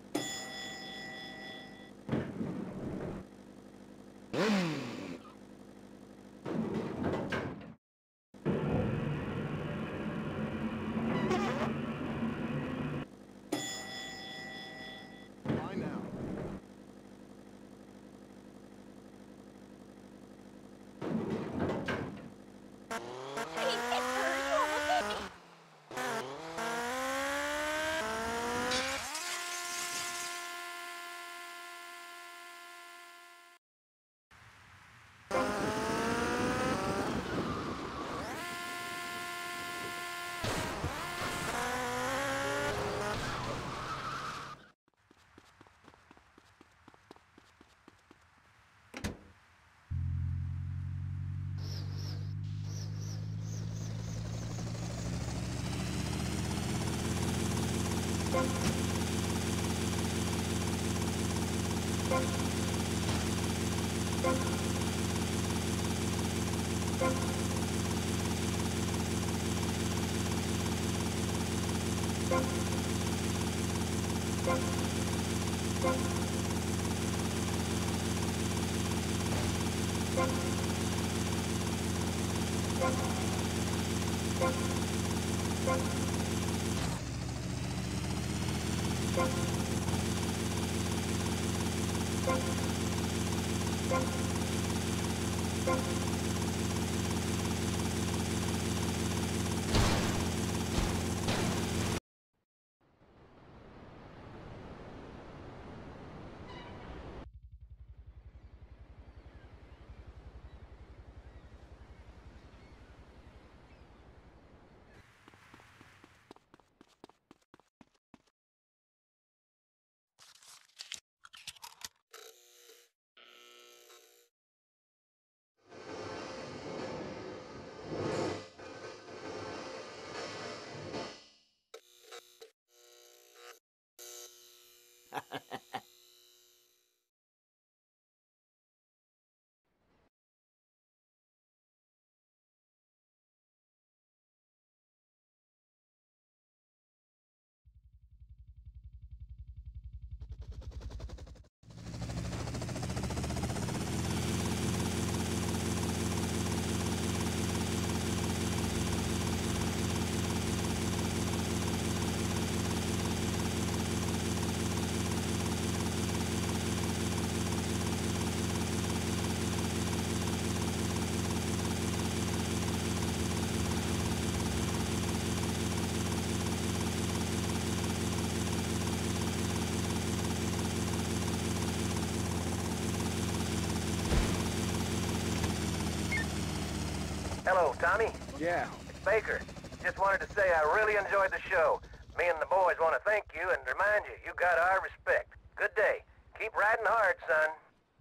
Hello, Tommy. Yeah. It's Baker. Just wanted to say I really enjoyed the show. Me and the boys want to thank you and remind you, you got our respect. Good day. Keep riding hard, son.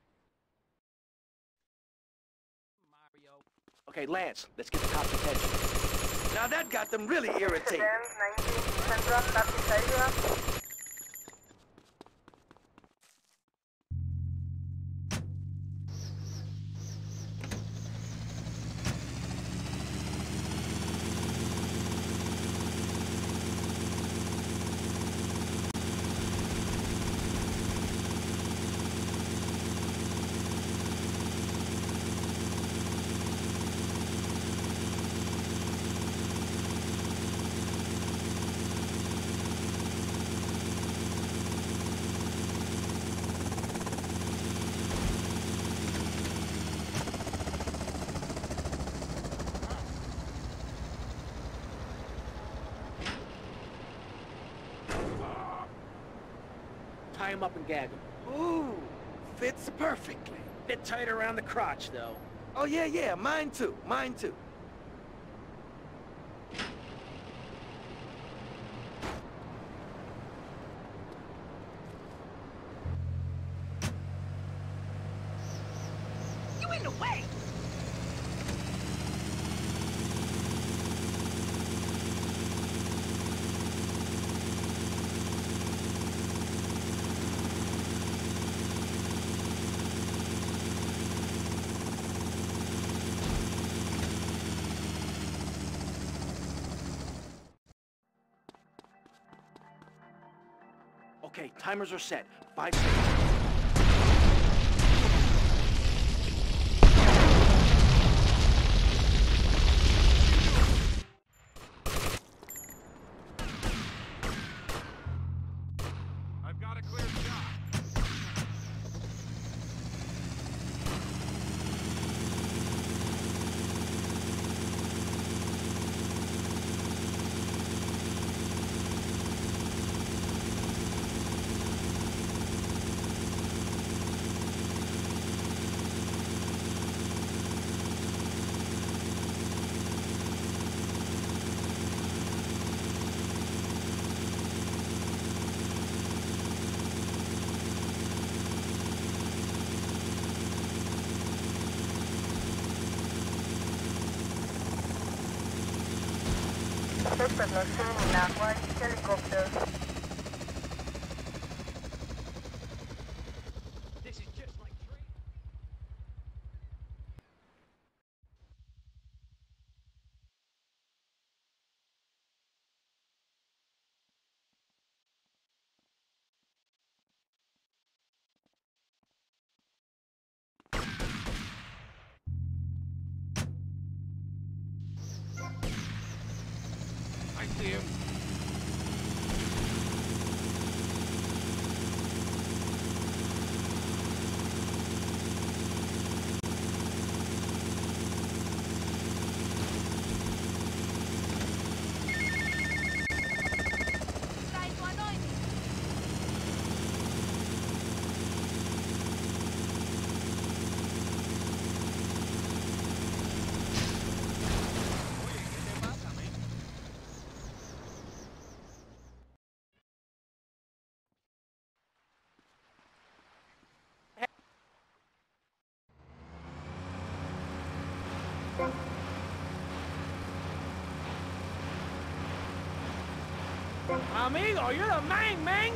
Okay, Lance, let's get the cops' attention. Now that got them really irritated. Sedan nineteen, Central, autocide. tie him up and gag him. Ooh, fits perfectly. Bit tight around the crotch, though. Oh, yeah, yeah, mine too, mine too. You in the way! Okay, timers are set. Five seconds. I've got a clear shot. Suspect not seen in a white helicopter. This is just like training. I see him. Try to annoy me. Oye, ¿qué te pasa, men? Amigo, you're the man, man!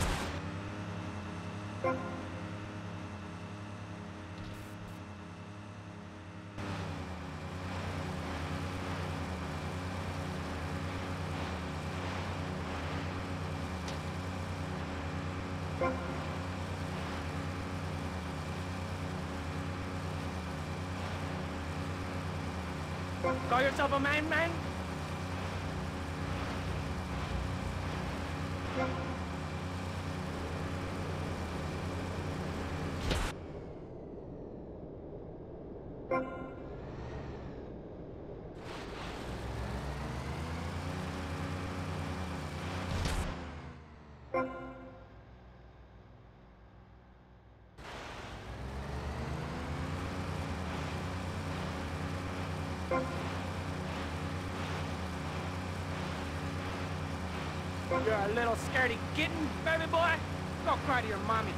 Call yourself a man, man? You're a little scaredy kitten, baby boy. Go cry to your mommy.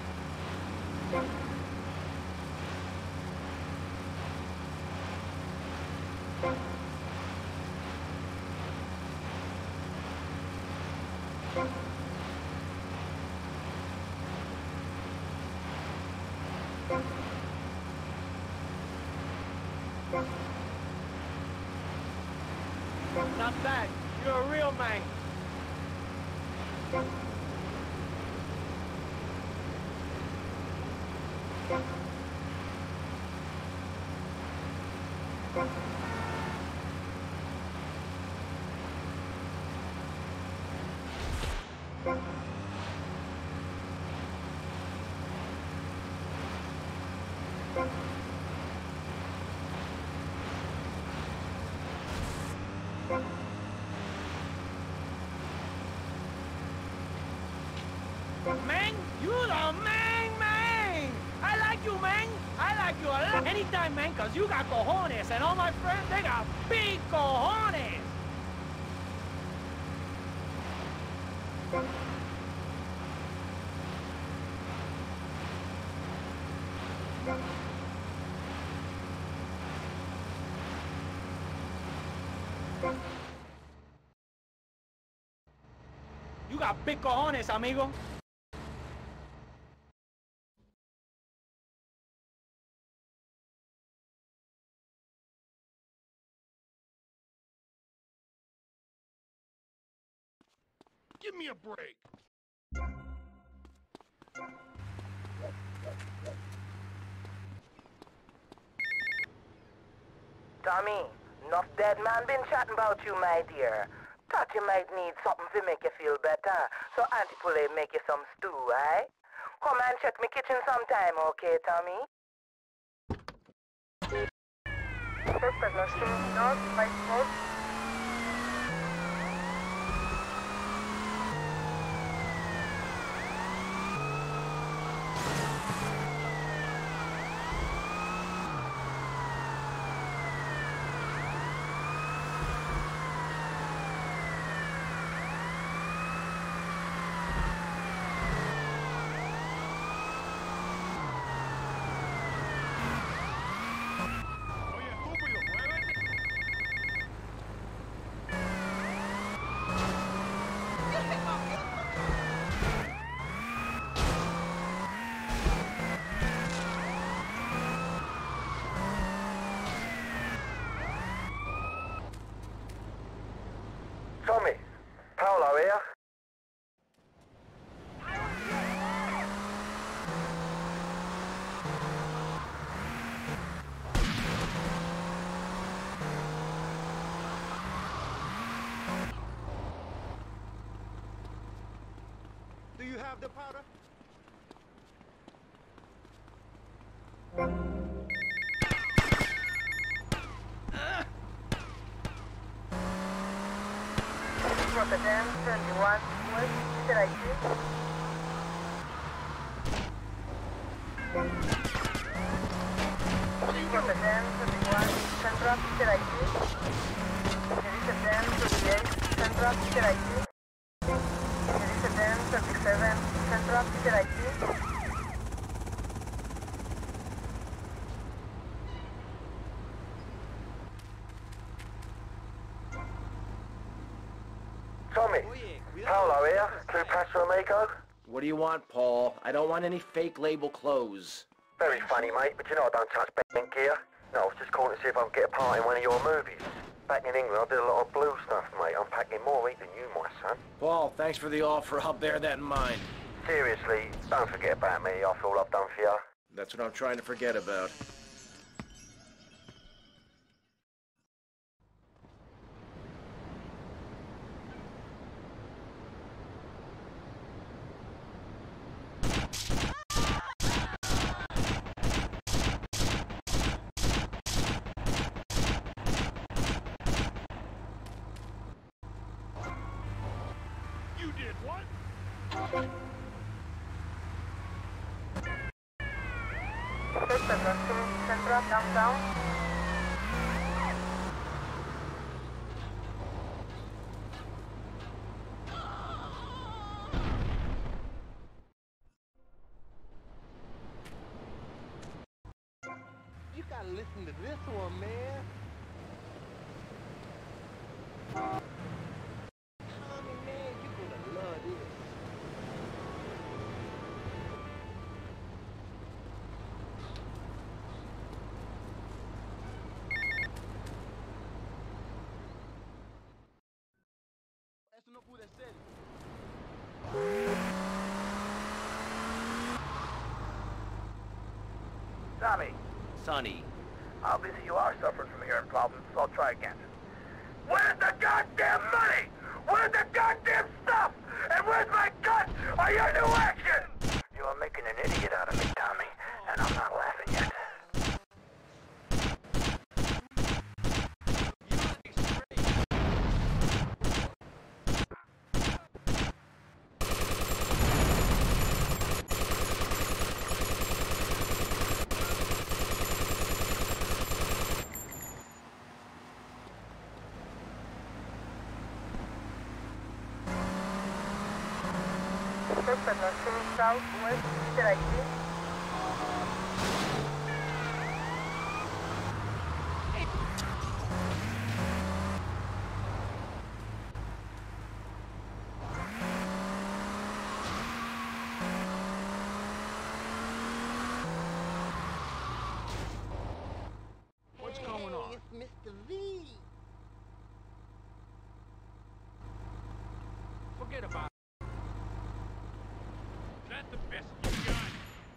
Not bad. You're a real man. Man, You the man, man! I like you, man! I like you a lot! Anytime, man, cause you got cojones, and all my friends, they got big cojones! You got big cojones, amigo. Give me a break. Tommy, enough dead man been chatting about you, my dear. Thought you might need something to make you feel better. So Auntie Poulet make you some stew, eh? Come and check me kitchen sometime, okay, Tommy? First diagnostic, north, right four. Tommy, Paolo here. Do you have the powder? Rotterdam, twenty-one, west, did I see? Rotterdam, twenty-one, Central, did I see? Rotterdam, twenty-eight, Central, did I see? Rotterdam, thirty-seven, Central, did I see? Tommy, Paolo here, Two Paso Amigo. What do you want, Paul? I don't want any fake label clothes. Very funny, mate, but you know I don't touch bank gear. No, I was just calling to see if I can get a part in one of your movies. Back in England, I did a lot of blue stuff, mate. I'm packing more heat than you, my son. Paul, thanks for the offer. I'll bear that in mind. Seriously, don't forget about me after all I've done for you. That's what I'm trying to forget about. You did what? First diagnostic, Central, downtown. You gotta listen to this one, man. Tommy, man, you gonna love this. Eso no pude ser. Tommy, Sonny. obviously you are suffering from hearing problems, so I'll try again. Where's the goddamn money? Where's the goddamn stuff? And where's my gun? Are you new action? You are making an idiot out of me, Tommy, and I'm not laughing yet. Suspect on Street Southwest, Mister I D. What's going on? It's Mister V. Forget about it. Is that the best you got?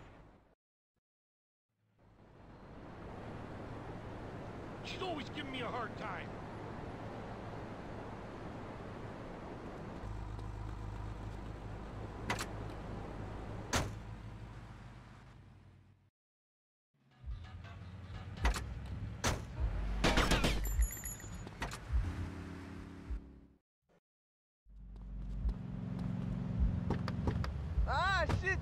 She's always giving me a hard time. Ah, shit!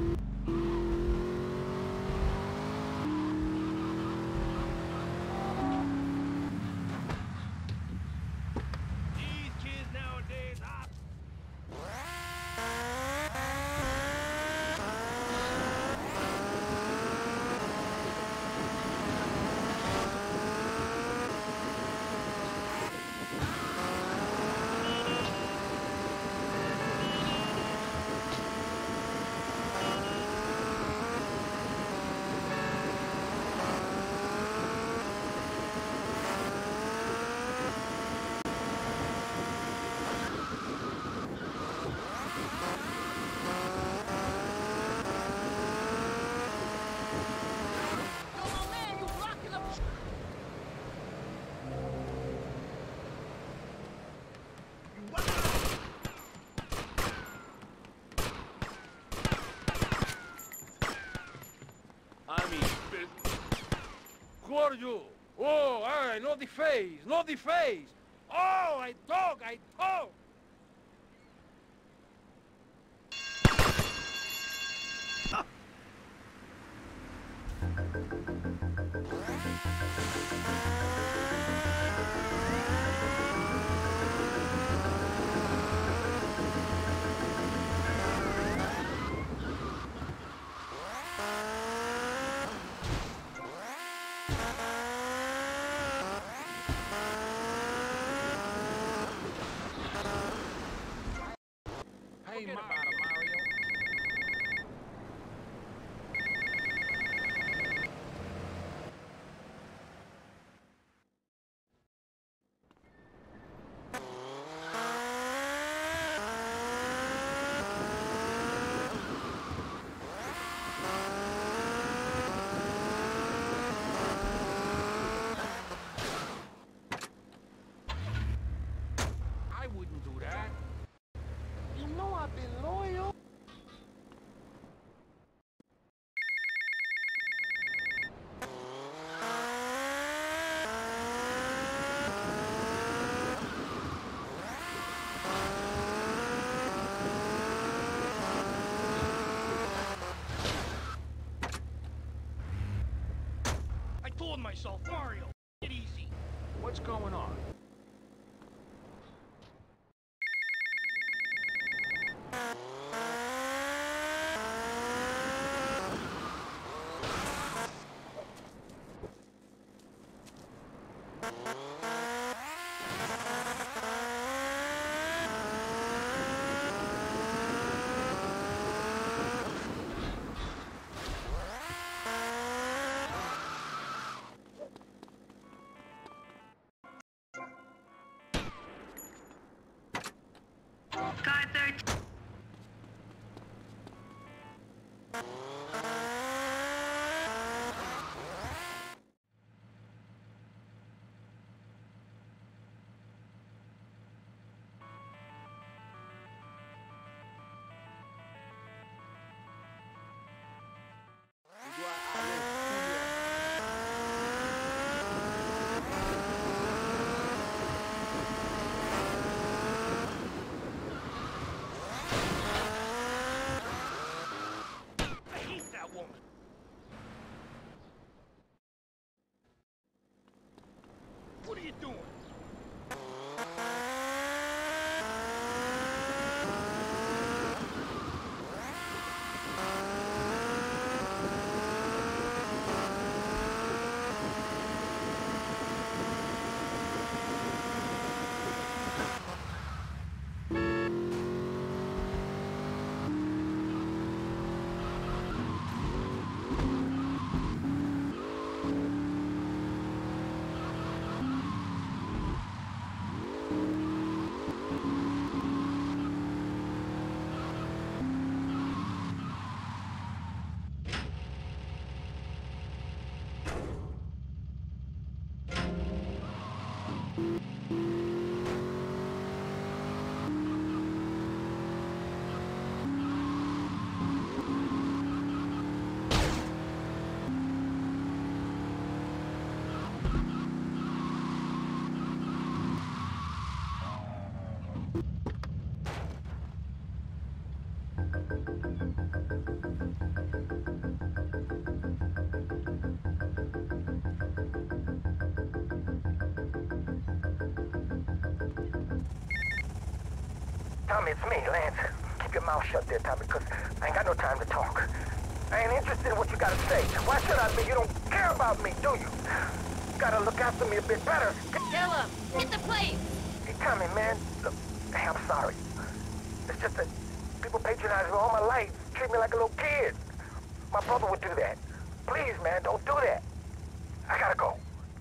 These kids nowadays, I... I mean, who are you? Oh, all right, no the face, no the face. Oh, I talk, I talk. Hey, Forget about it, Mario. I wouldn't do that. You know I've been loyal. I told myself, Mario, get easy. What's going on? Tommy, it's me, Lance. Keep your mouth shut there, Tommy, because I ain't got no time to talk. I ain't interested in what you gotta say. Why should I be? You don't care about me, do you? You gotta look after me a bit better. Kill him! Get the plate! Hey, Tommy, man, look, hey, I'm sorry. It's just that people patronize me all my life, treat me like a little kid. My brother would do that. Please, man, don't do that. I gotta go.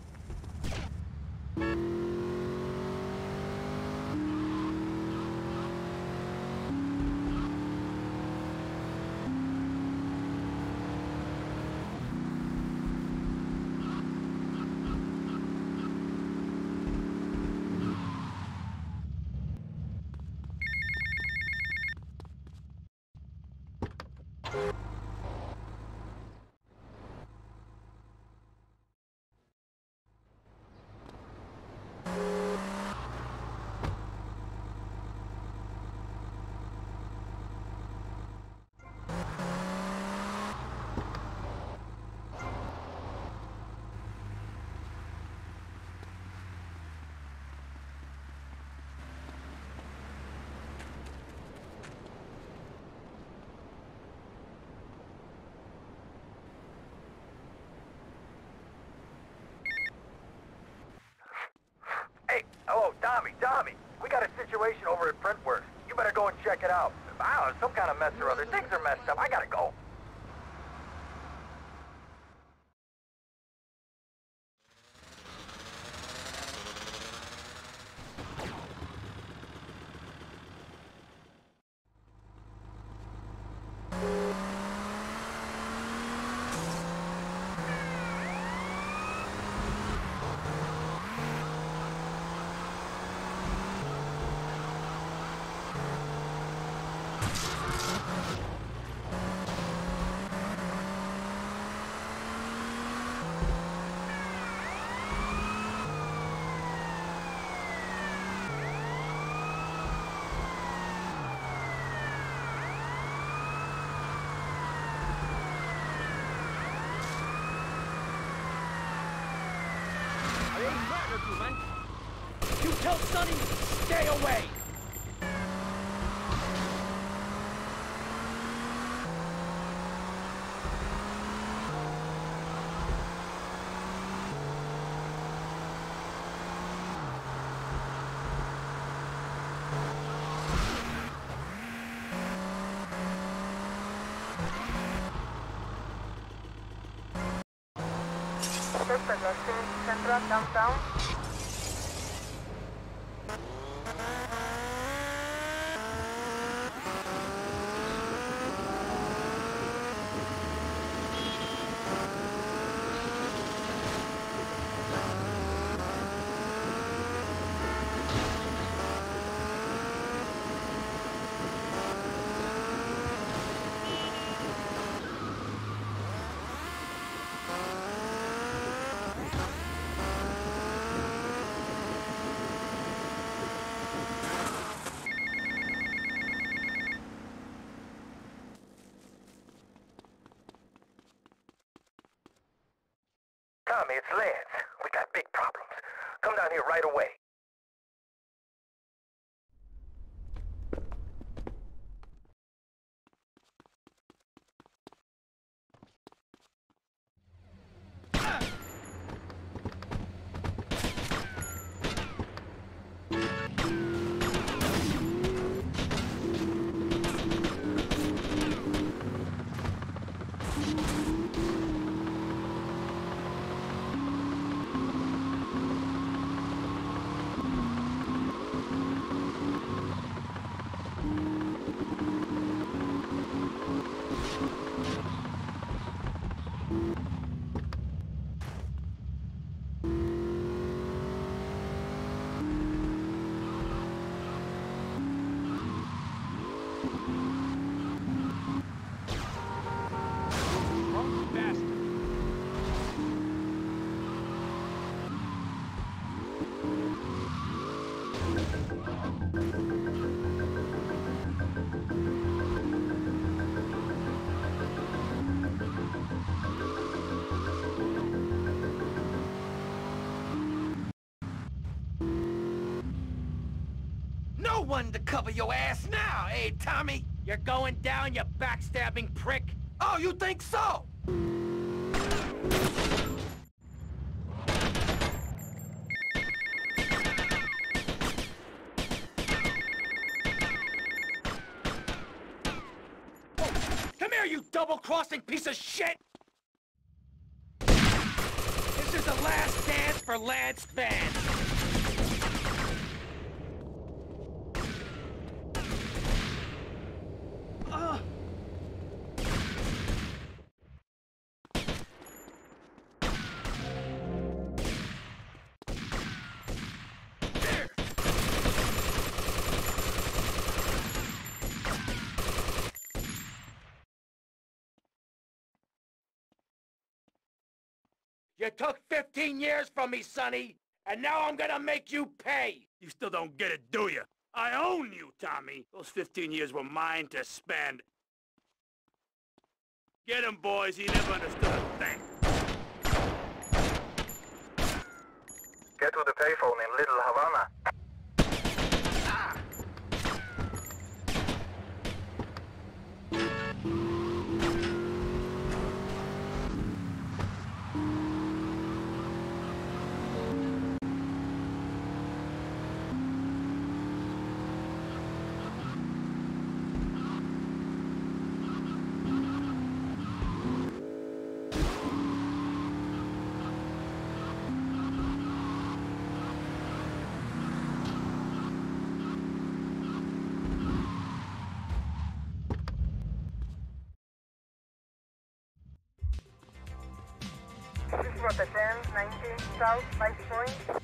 Hello, Tommy, Tommy. We got a situation over at Printworks. You better go and check it out. I don't know, some kind of mess or other. Things are messed up. I gotta go. You tell Sonny, stay away! Central, downtown. Tommy, it's Lance. We got big problems. Come down here right away. one to cover your ass now, eh, Tommy? You're going down, you backstabbing prick! Oh, you think so? Come here, you double-crossing piece of shit! This is the last dance for Lance Vance! Uh. You took fifteen years from me, Sonny, and now I'm gonna make you pay! You still don't get it, do you? I own you, Tommy. Those fifteen years were mine to spend. Get him, boys. He never understood a thing. Get to the payphone in Little Havana. This is Rota ten, ninety, South, five point.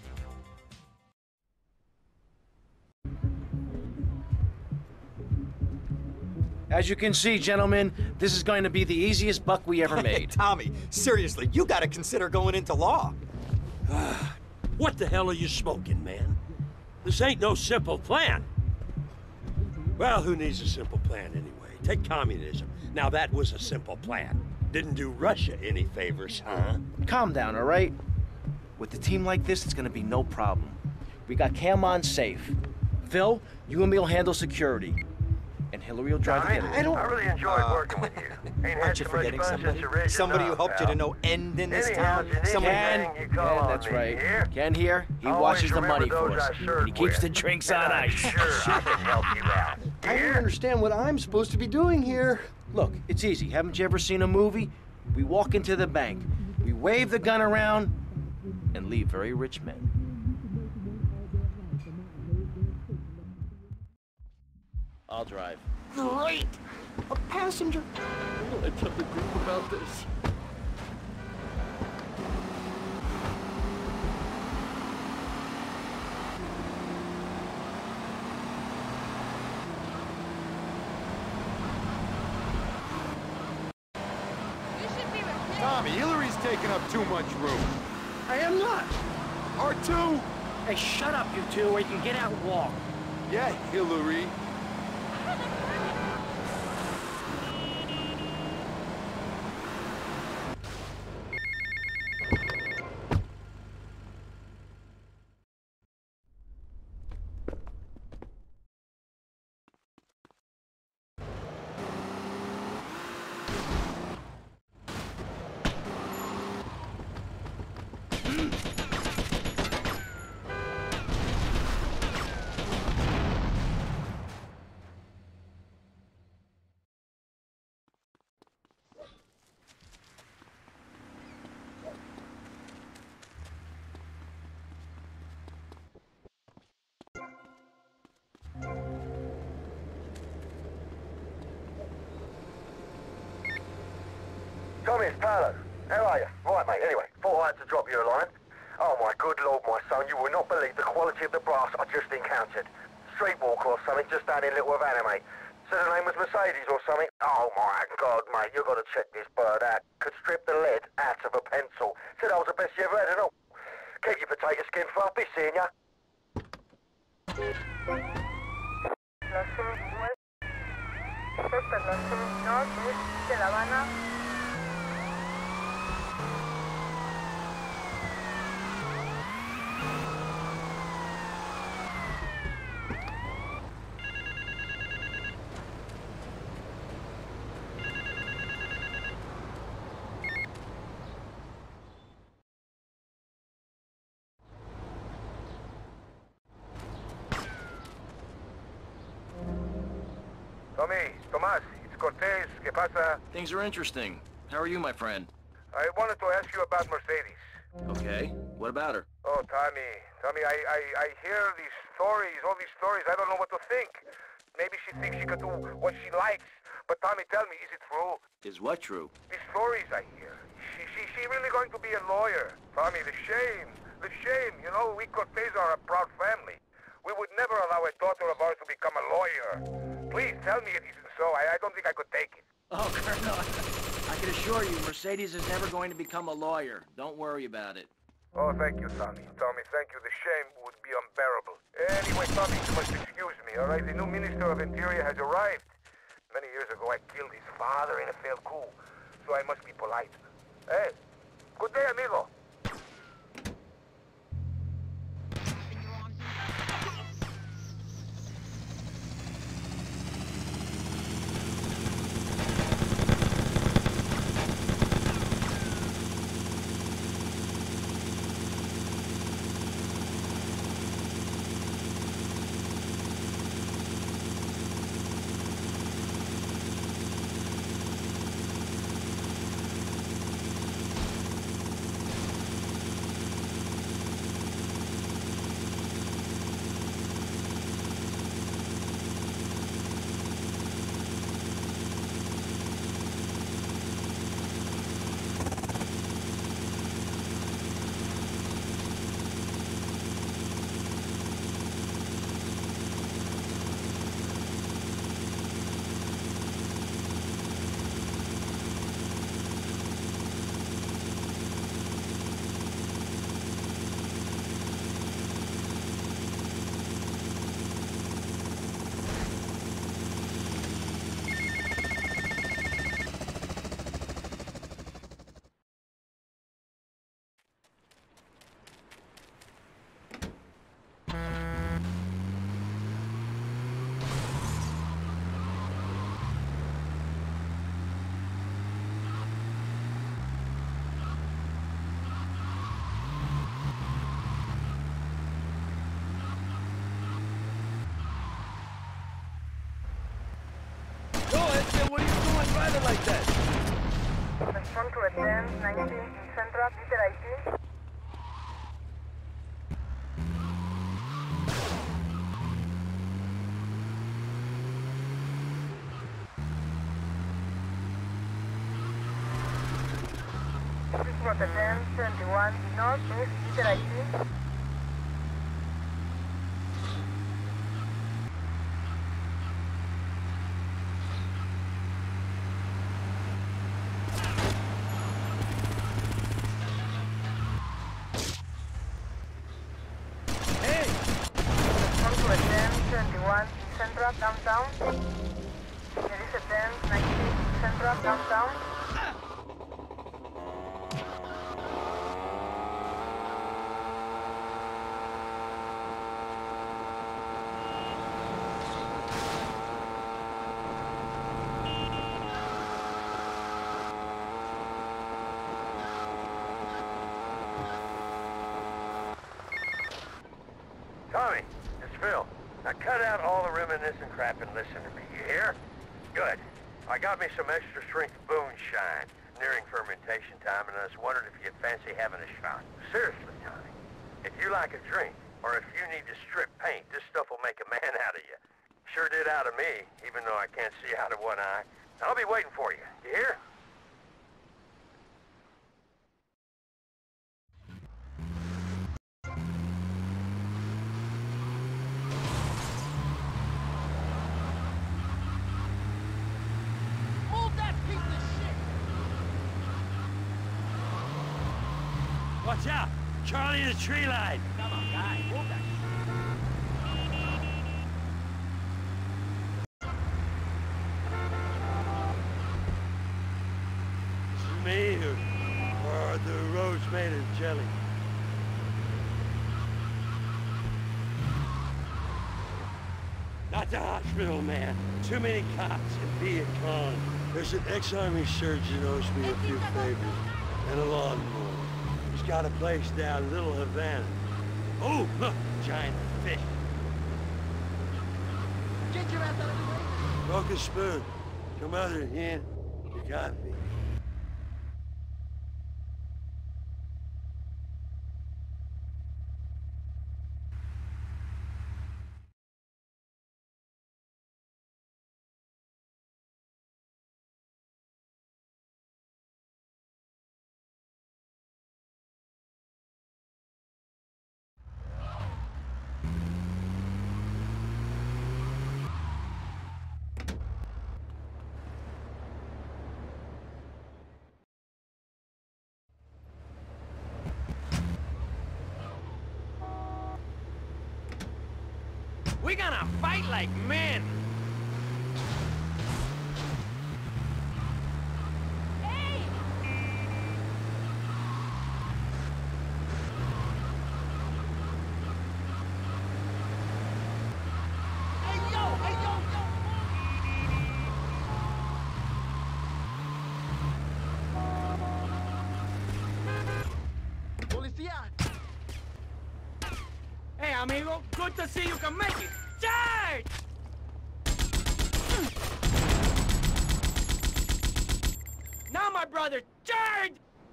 As you can see, gentlemen, this is going to be the easiest buck we ever made. Tommy, seriously, you gotta consider going into law. What the hell are you smoking, man? This ain't no simple plan. Well, who needs a simple plan anyway? Take communism. Now that was a simple plan. Didn't do Russia any favors, huh? Calm down, all right? With a team like this, it's gonna be no problem. We got Cam on safe. Phil, you and me will handle security. And Hillary will drive the getaway. I, I really enjoyed uh, working with you. Ain't Aren't you forgetting somebody? Somebody who helped you to know end in this town? Somebody Ken, Ken, that's right. Ken here, he washes the money for us. And he keeps the drinks on ice. Sure, I can help you out. I don't understand what I'm supposed to be doing here. Look, it's easy. Haven't you ever seen a movie? We walk into the bank, we wave the gun around, and leave very rich men. I'll drive. Great! A passenger! What will I tell the group about this? Tommy, Hillary's taking up too much room. I am not! R two! Hey, shut up, you two, or you can get out and walk. Yeah, Hillary. Tommy, it's Paolo. How are you? Right, mate, anyway, thought I had to drop you a line. Oh, my good lord, my son, you will not believe the quality of the brass I just encountered. Streetwalker or something just down in Little Havana, mate. Said her name was Mercedes or something. Oh, my God, mate, you got to check this bird out. Could strip the lead out of a pencil. Said I was the best you ever had and all. Keep your potato skin for I'll be seeing ya. La sur ouest, sector la sur nord-est de La Habana. Tommy, Tomas, it's Cortez. ¿Qué pasa? Things are interesting. How are you, my friend? I wanted to ask you about Mercedes. Okay. What about her? Oh, Tommy, Tommy, I, I, I hear these stories, all these stories. I don't know what to think. Maybe she thinks she can do what she likes. But Tommy, tell me, is it true? Is what true? These stories I hear. She, she, she really going to be a lawyer. Tommy, the shame, the shame. You know, we Cortez are a proud family. We would never allow a daughter of ours to become a lawyer. Please tell me it isn't so. I, I don't think I could take it. Oh, Colonel, I can assure you, Mercedes is never going to become a lawyer. Don't worry about it. Oh, thank you, Tommy. Tommy, thank you. The shame would be unbearable. Anyway, Tommy, you must excuse me, all right? The new Minister of Interior has arrived. Many years ago, I killed his father in a failed coup, so I must be polite. Hey, good day, amigo. What are you doing driving like that? Respond to attend nineteen Central, meter I D. Six Route ten, seventy-one, North, East, meter I D. Central, downtown. There is a ten, nineteen, Central, downtown. Tommy, it's Phil. Now cut out all the reminiscing crap and listen to me, you hear? Good. I got me some extra strength moonshine, nearing fermentation time, and I was wondering if you'd fancy having a shot. Seriously, Tommy. If you like a drink, or if you need to strip paint, this stuff will make a man out of you. Sure did out of me, even though I can't see out of one eye. I'll be waiting for you, you hear? Watch out! Charlie in the tree line! Come on, guys, move that Is it me, or, or are the roads made of jelly? Not the hospital, man. Too many cops and Viet Cong. There's an ex-army surgeon owes me a few favors, and a lawnmower. He's got a place down Little Havana. Oh, look, giant fish. Get your ass out of the way. Broken spoon. Come out of here. You got me. We're gonna fight like men! Hey! Hey, yo! Hey, yo, yo! Policía! Hey, amigo, good to see you can make it! Charge! Now, my brother, charge!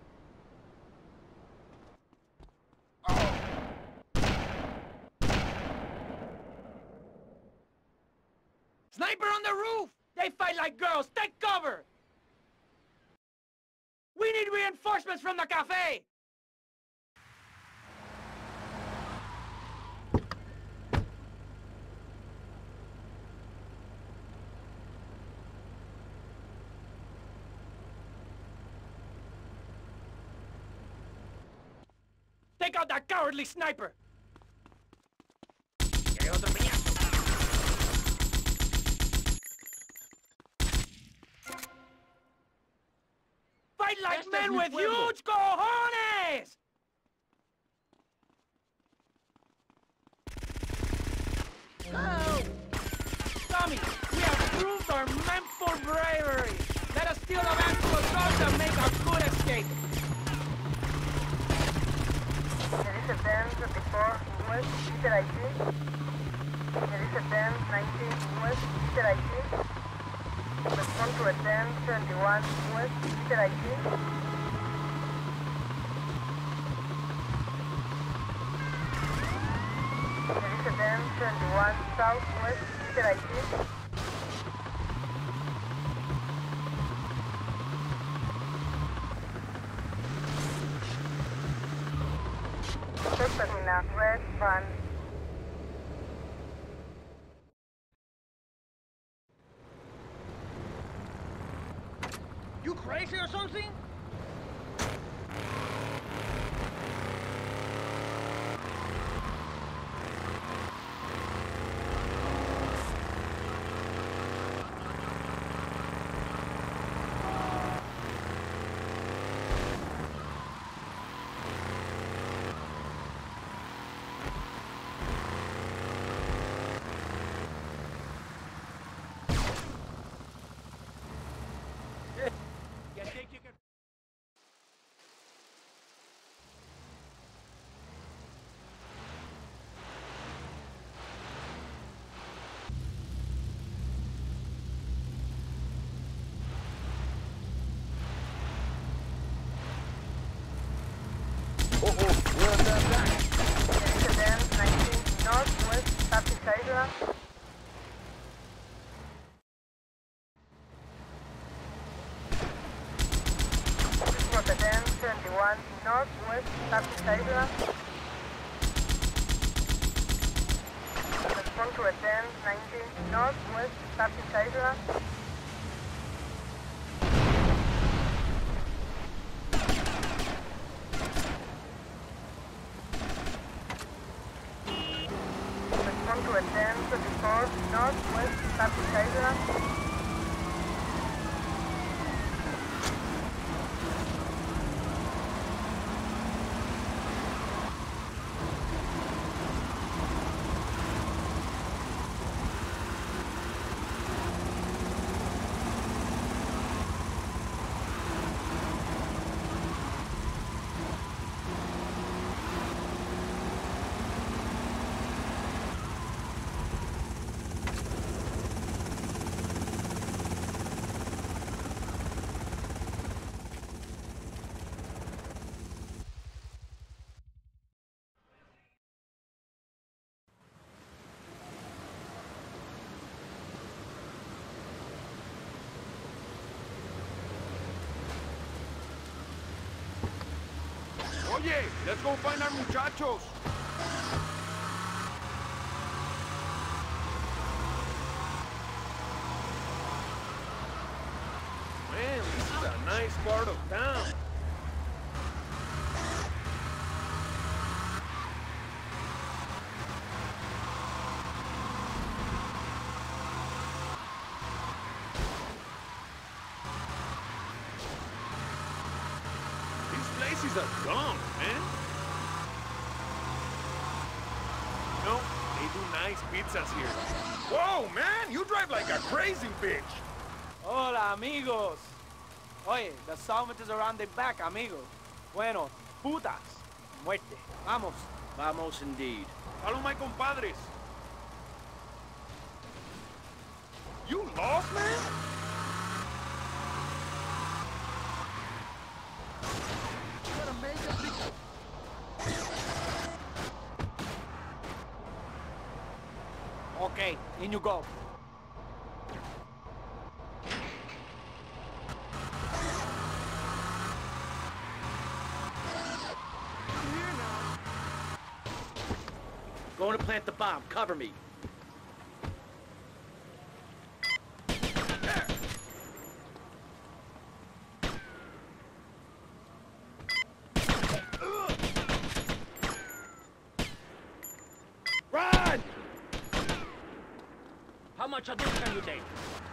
Oh. Sniper on the roof! They fight like girls! Take cover! We need reinforcements from the cafe! Take out that cowardly sniper! Y hay otro piñazo. Fight like Este men es mi with pueblo. huge cojones! Help! Tommy, we have proved our menful bravery! Let us steal the actual guns and make a good escape! There is a ten twenty-four West, Peter I G. There is a ten nineteen West, Peter I G. Respond to a ten seventy-one West, Peter I G. There is a ten seventy-one South West, Peter I G. Suspect in a red van. You crazy or something? You think you can... Oh, oh, we're under attack. There is a ten nineteen North West, Happy Sidra. For the ten seventy-one North West, Happy Sidra. Respond to a ten nineteen North West, Happy Sidra. Respond to a ten twenty-four North West, Happy Sidra. Oye, let's go find our muchachos. Man, this is a nice part of town. These are dumb, man. No, they do nice pizzas here. Whoa, man, you drive like a crazy bitch. Hola, amigos. Oye, the summit is around the back, amigo. Bueno, putas. Muerte. Vamos. Vamos indeed. Follow my compadres. You lost, man? Okay, in you go. Going to plant the bomb. Cover me. How much of this can you take?